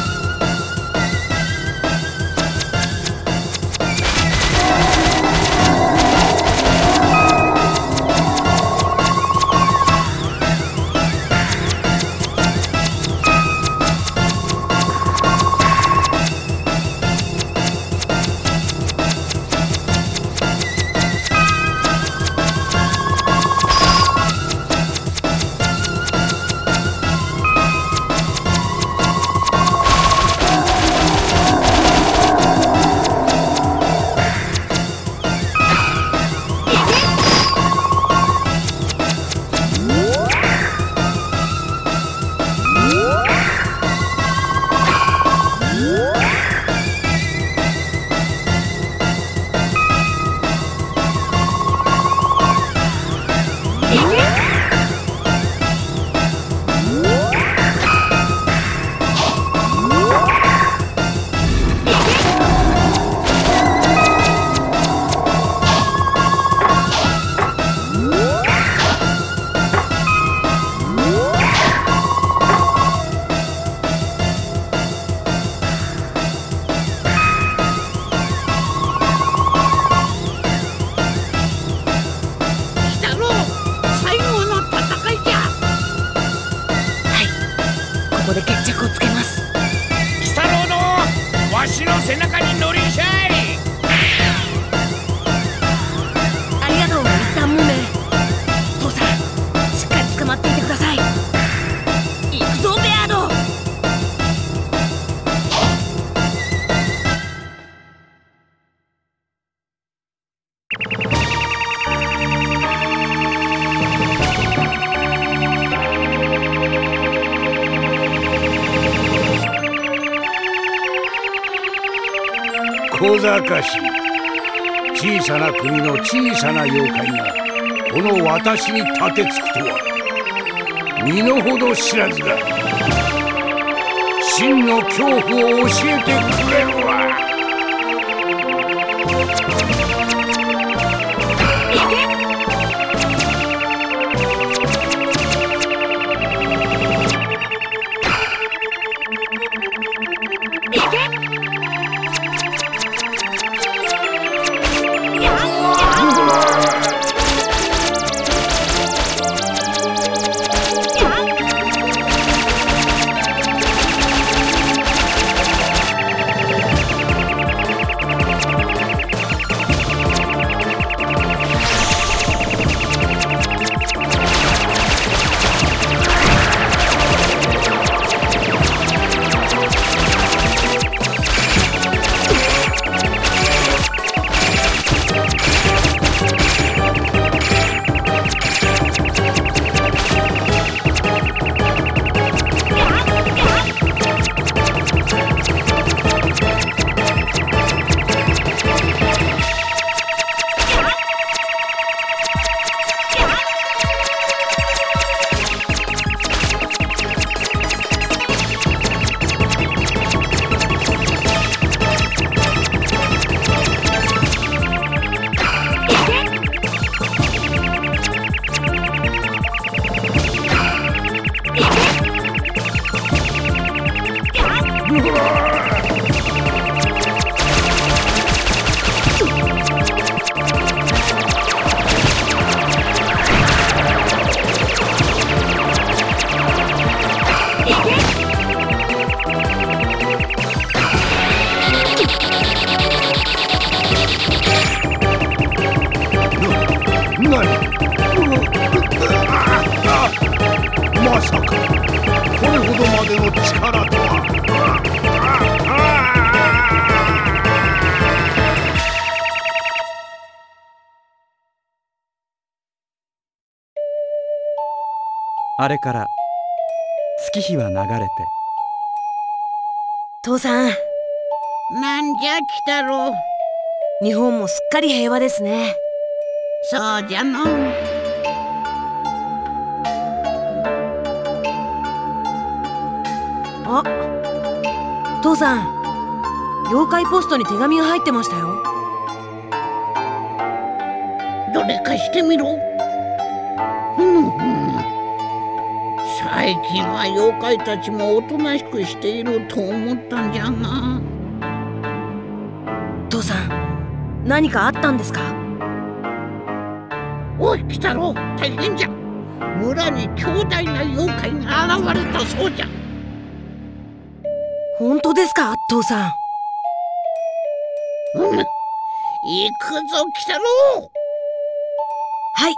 小賢しい小さな国の小さな妖怪がこの私に立てつくとは身の程知らずだ。真の恐怖を教えてくれるわ。まさかこれほどまでの力とは。 あれから月日は流れて。 父さん、 なんじゃ鬼太郎。 日本もすっかり平和ですね。 そうじゃの。 あ、父さん、妖怪ポストに手紙が入ってましたよ。 どれかしてみろ。ふむふむ。さ最近は妖怪たちもおとなしくしていると思ったんじゃが。 父さん、何かあったんですか？ おい、鬼太郎、大変じゃ。村に強大な妖怪が現れたそうじゃ。 本当ですか、父さん？ 行くぞ、鬼太郎。 はい。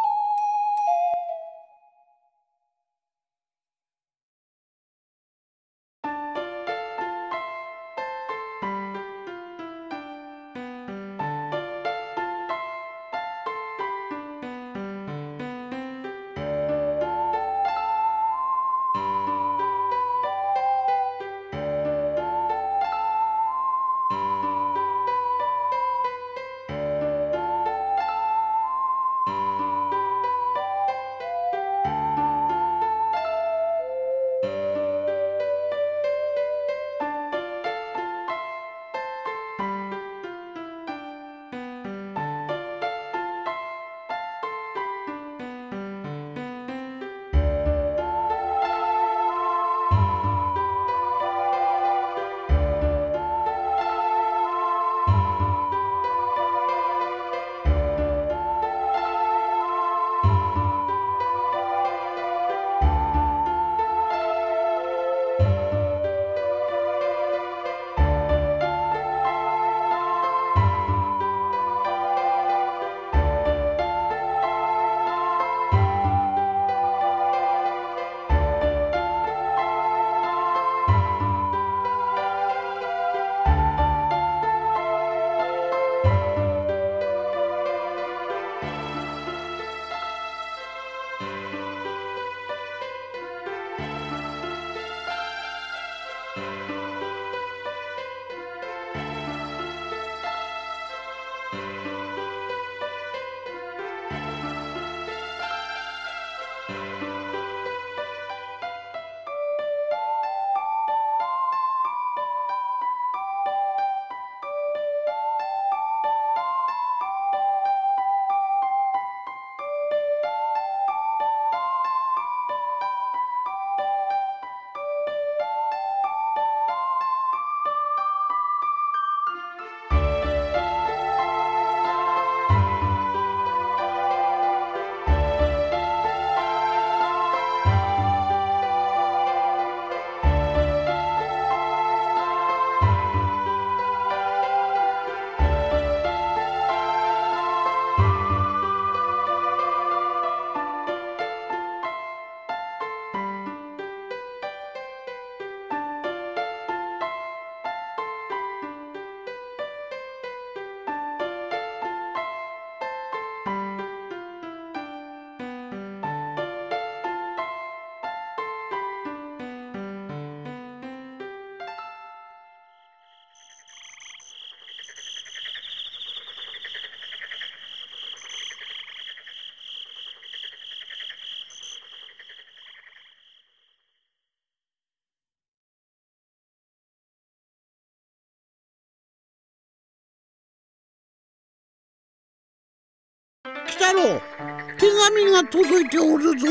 鬼太郎、手紙が届いておるぞ。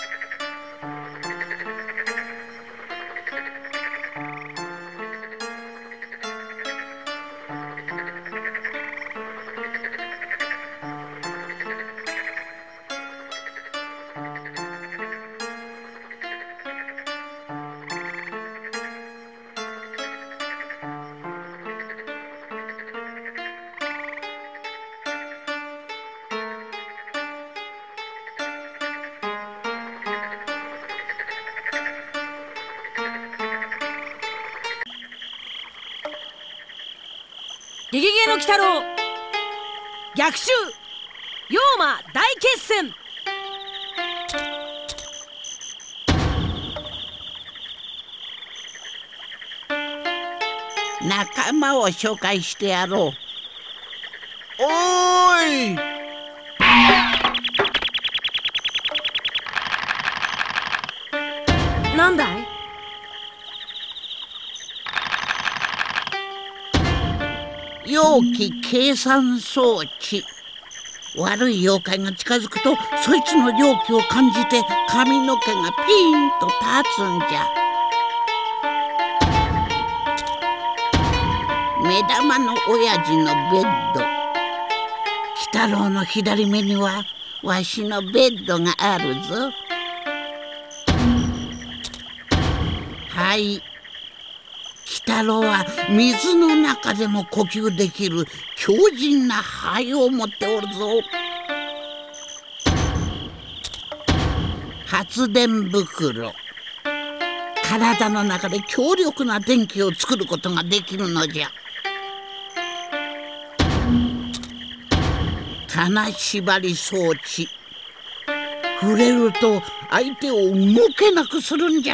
ゲゲゲの鬼太郎、逆襲妖魔大決戦。 仲間を紹介してやろう。 おーい、 なんだい？ 容器計算装置。 悪い妖怪が近づくとそいつの妖気を感じて髪の毛がピーンと立つんじゃ。目玉の親父のベッド。鬼太郎の左目にはわしのベッドがあるぞ。はい、鬼太郎は水の中でも呼吸できる強靭な肺を持っておるぞ。発電袋。体の中で強力な電気を作ることができるのじゃ。金縛り装置。触れると相手を動けなくするんじゃ。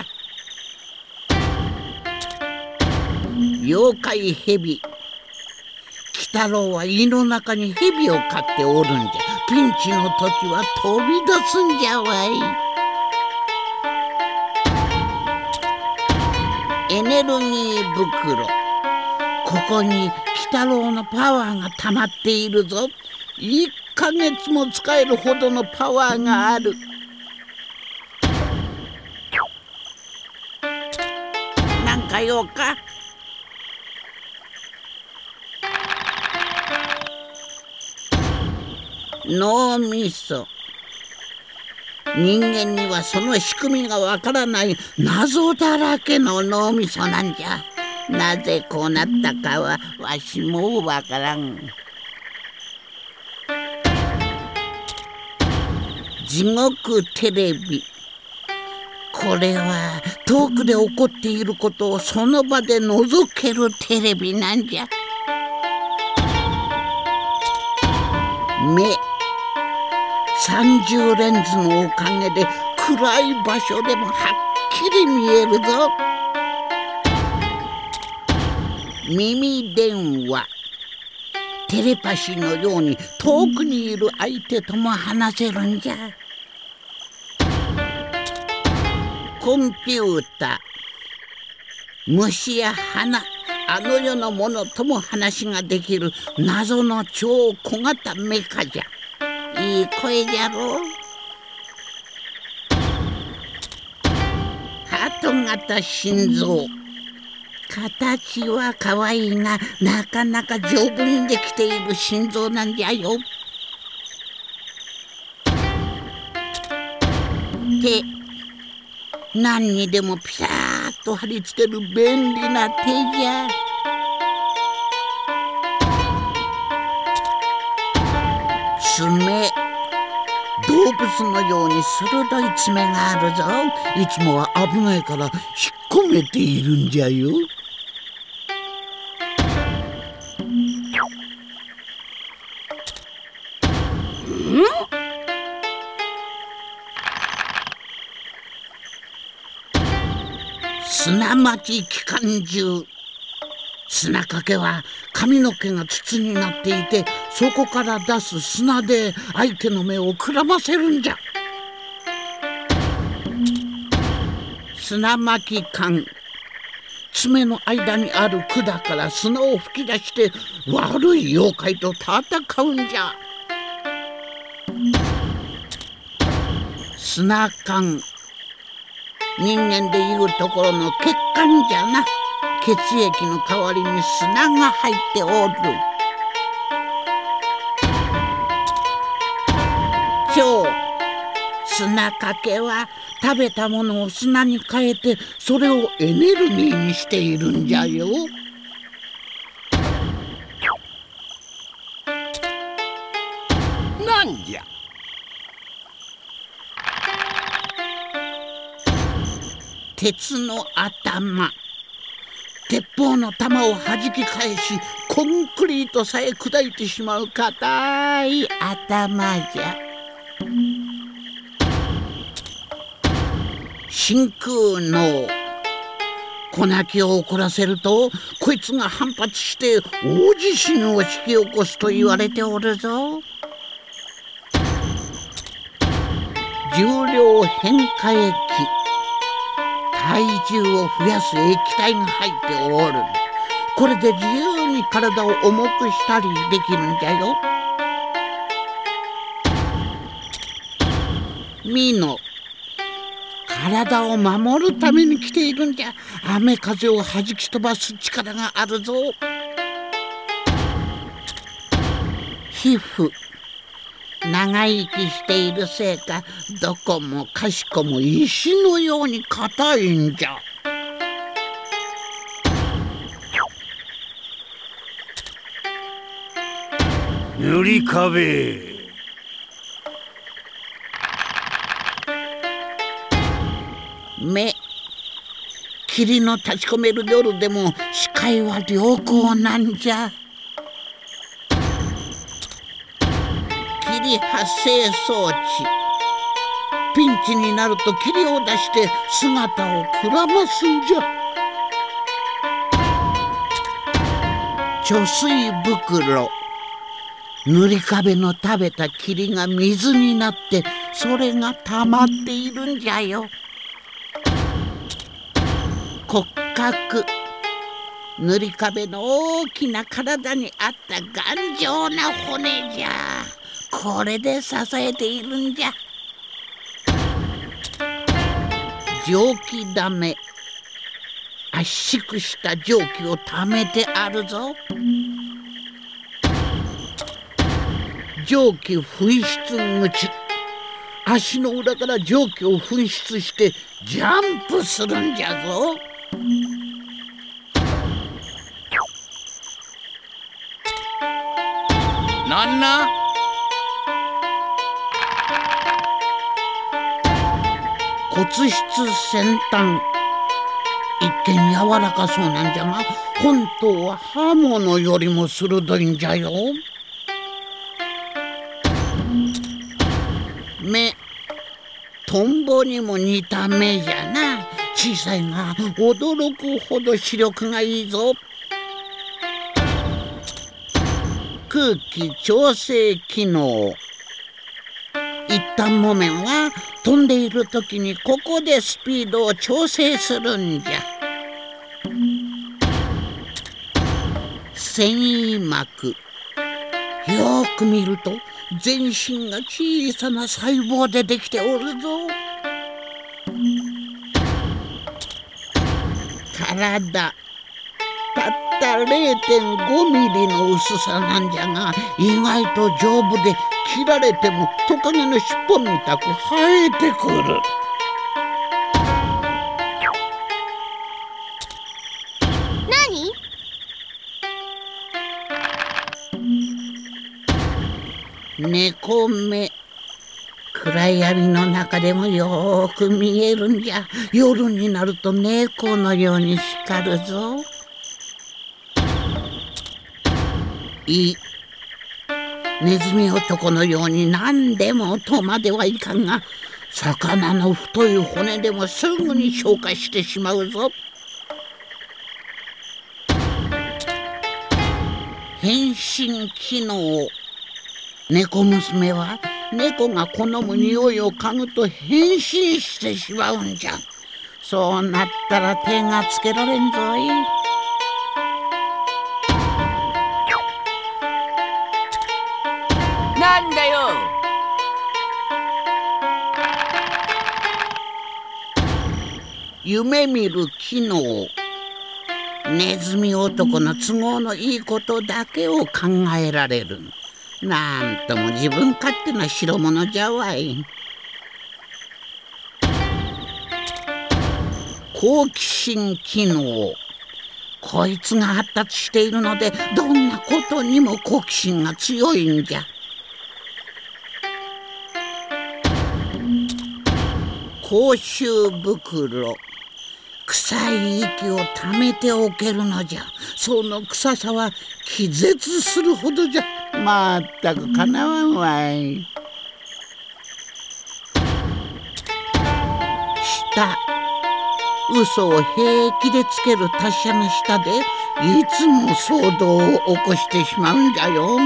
妖怪ヘビ。鬼太郎は胃の中にヘビを飼っておるんじゃ。ピンチの時は飛び出すんじゃわい。エネルギー袋。ここに鬼太郎のパワーが溜まっているぞ。1ヶ月も使えるほどのパワーがある。なんか用か？脳みそ。人間にはその仕組みがわからない謎だらけの脳みそなんじゃ。なぜこうなったかはわしもわからん。地獄テレビ。これは遠くで起こっていることをその場で覗けるテレビなんじゃ。目。30レンズのおかげで暗い場所でもはっきり見えるぞ。耳電話。テレパシーのように遠くにいる相手とも話せるんじゃ。コンピューター。虫や花、あの世のものとも話ができる謎の超小型メカじゃ。いい声じゃろう。ハート型心臓。形は可愛いがなかなか丈夫にできている心臓なんじゃよ。手。何にでもピタッと貼り付ける便利な手じゃ。爪。動物のように鋭い爪があるぞ。いつもは危ないから引っ込めているんじゃよ。砂巻き機関銃。砂かけは髪の毛が筒になっていて、そこから出す砂で相手の目をくらませるんじゃ。砂巻き管。爪の間にある管から砂を吹き出して悪い妖怪と戦うんじゃ。砂管。人間でいうところの血管じゃな。血液の代わりに砂が入っておる。腸。砂かけは食べたものを砂に変えてそれをエネルギーにしているんじゃよ。 なんじゃ。 鉄の頭。鉄砲の弾を弾き返しコンクリートさえ砕いてしまう硬い頭じゃ。真空脳。粉木を怒らせるとこいつが反発して大地震を引き起こすと言われておるぞ。重量変化液。体重を増やす液体が入っておる。これで自由に体を重くしたりできるんじゃよ。 君の体を守るために来ているんじゃ。雨風を弾き飛ばす力があるぞ。皮膚長生きしているせいか、どこもかしこも石のように硬いんじゃ。 塗り壁。 目、霧の立ち込める夜でも視界は良好なんじゃ。霧発生装置。ピンチになると霧を出して姿をくらますんじゃ。貯水袋。塗り壁の食べた霧が水になってそれが溜まっているんじゃよ。骨格。塗り壁の大きな体にあった頑丈な骨じゃ。これで支えているんじゃ。蒸気だめ。圧縮した蒸気をためてあるぞ。蒸気噴出口。足の裏から蒸気を噴出してジャンプするんじゃぞ。 なんな？ 骨質先端。一見柔らかそうなんじゃが、本当は刃物よりも鋭いんじゃよ。目、トンボにも似た目じゃな。小さいが驚くほど視力がいいぞ。空気調整機能。一旦木綿は飛んでいる時にここでスピードを調整するんじゃ。繊維膜。よく見ると全身が小さな細胞でできておるぞ。体。たった 0.5 ミリの薄さなんじゃが、意外と丈夫で切られてもトカゲの尻尾みたく生えてくる。 何？ 猫目。暗闇の中でもよーく見えるんじゃ。夜になると猫のように光るぞ。胃。ネズミ男のように何でもとまではいかんが、魚の太い骨でもすぐに消化してしまうぞ。変身機能。猫娘は猫が好む匂いを嗅ぐと変身してしまうんじゃ。そうなったら手がつけられんぞい。 なんだよ。 夢見る機能。ネズミ男の都合のいいことだけを考えられる。なんとも自分勝手な代物じゃわい。好奇心機能。こいつが発達しているのでどんなことにも好奇心が強いんじゃ。口臭袋。臭い息をためておけるのじゃ。その臭さは気絶するほどじゃ。まったくかなわんわい。舌。嘘を平気でつける達者な舌でいつも騒動を起こしてしまうんじゃよ。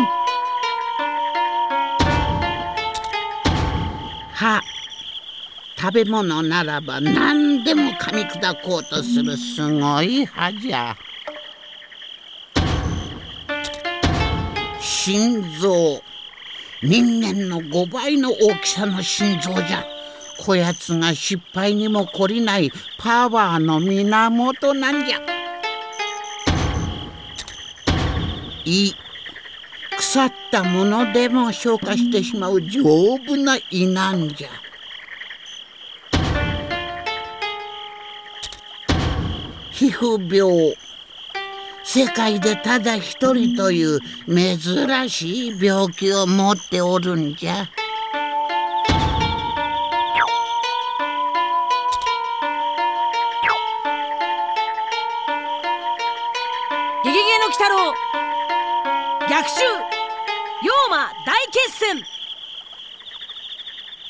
歯。食べ物ならば何でも噛み砕こうとするすごい歯じゃ。心臓。人間の5倍の大きさの心臓じゃ。 こやつが失敗にも懲りないパワーの源なんじゃ。腐ったものでも消化してしまう丈夫な胃なんじゃ。皮膚病、世界でただ一人という珍しい病気を持っておるんじゃ。 ゲゲゲの鬼太郎逆襲妖魔大決戦。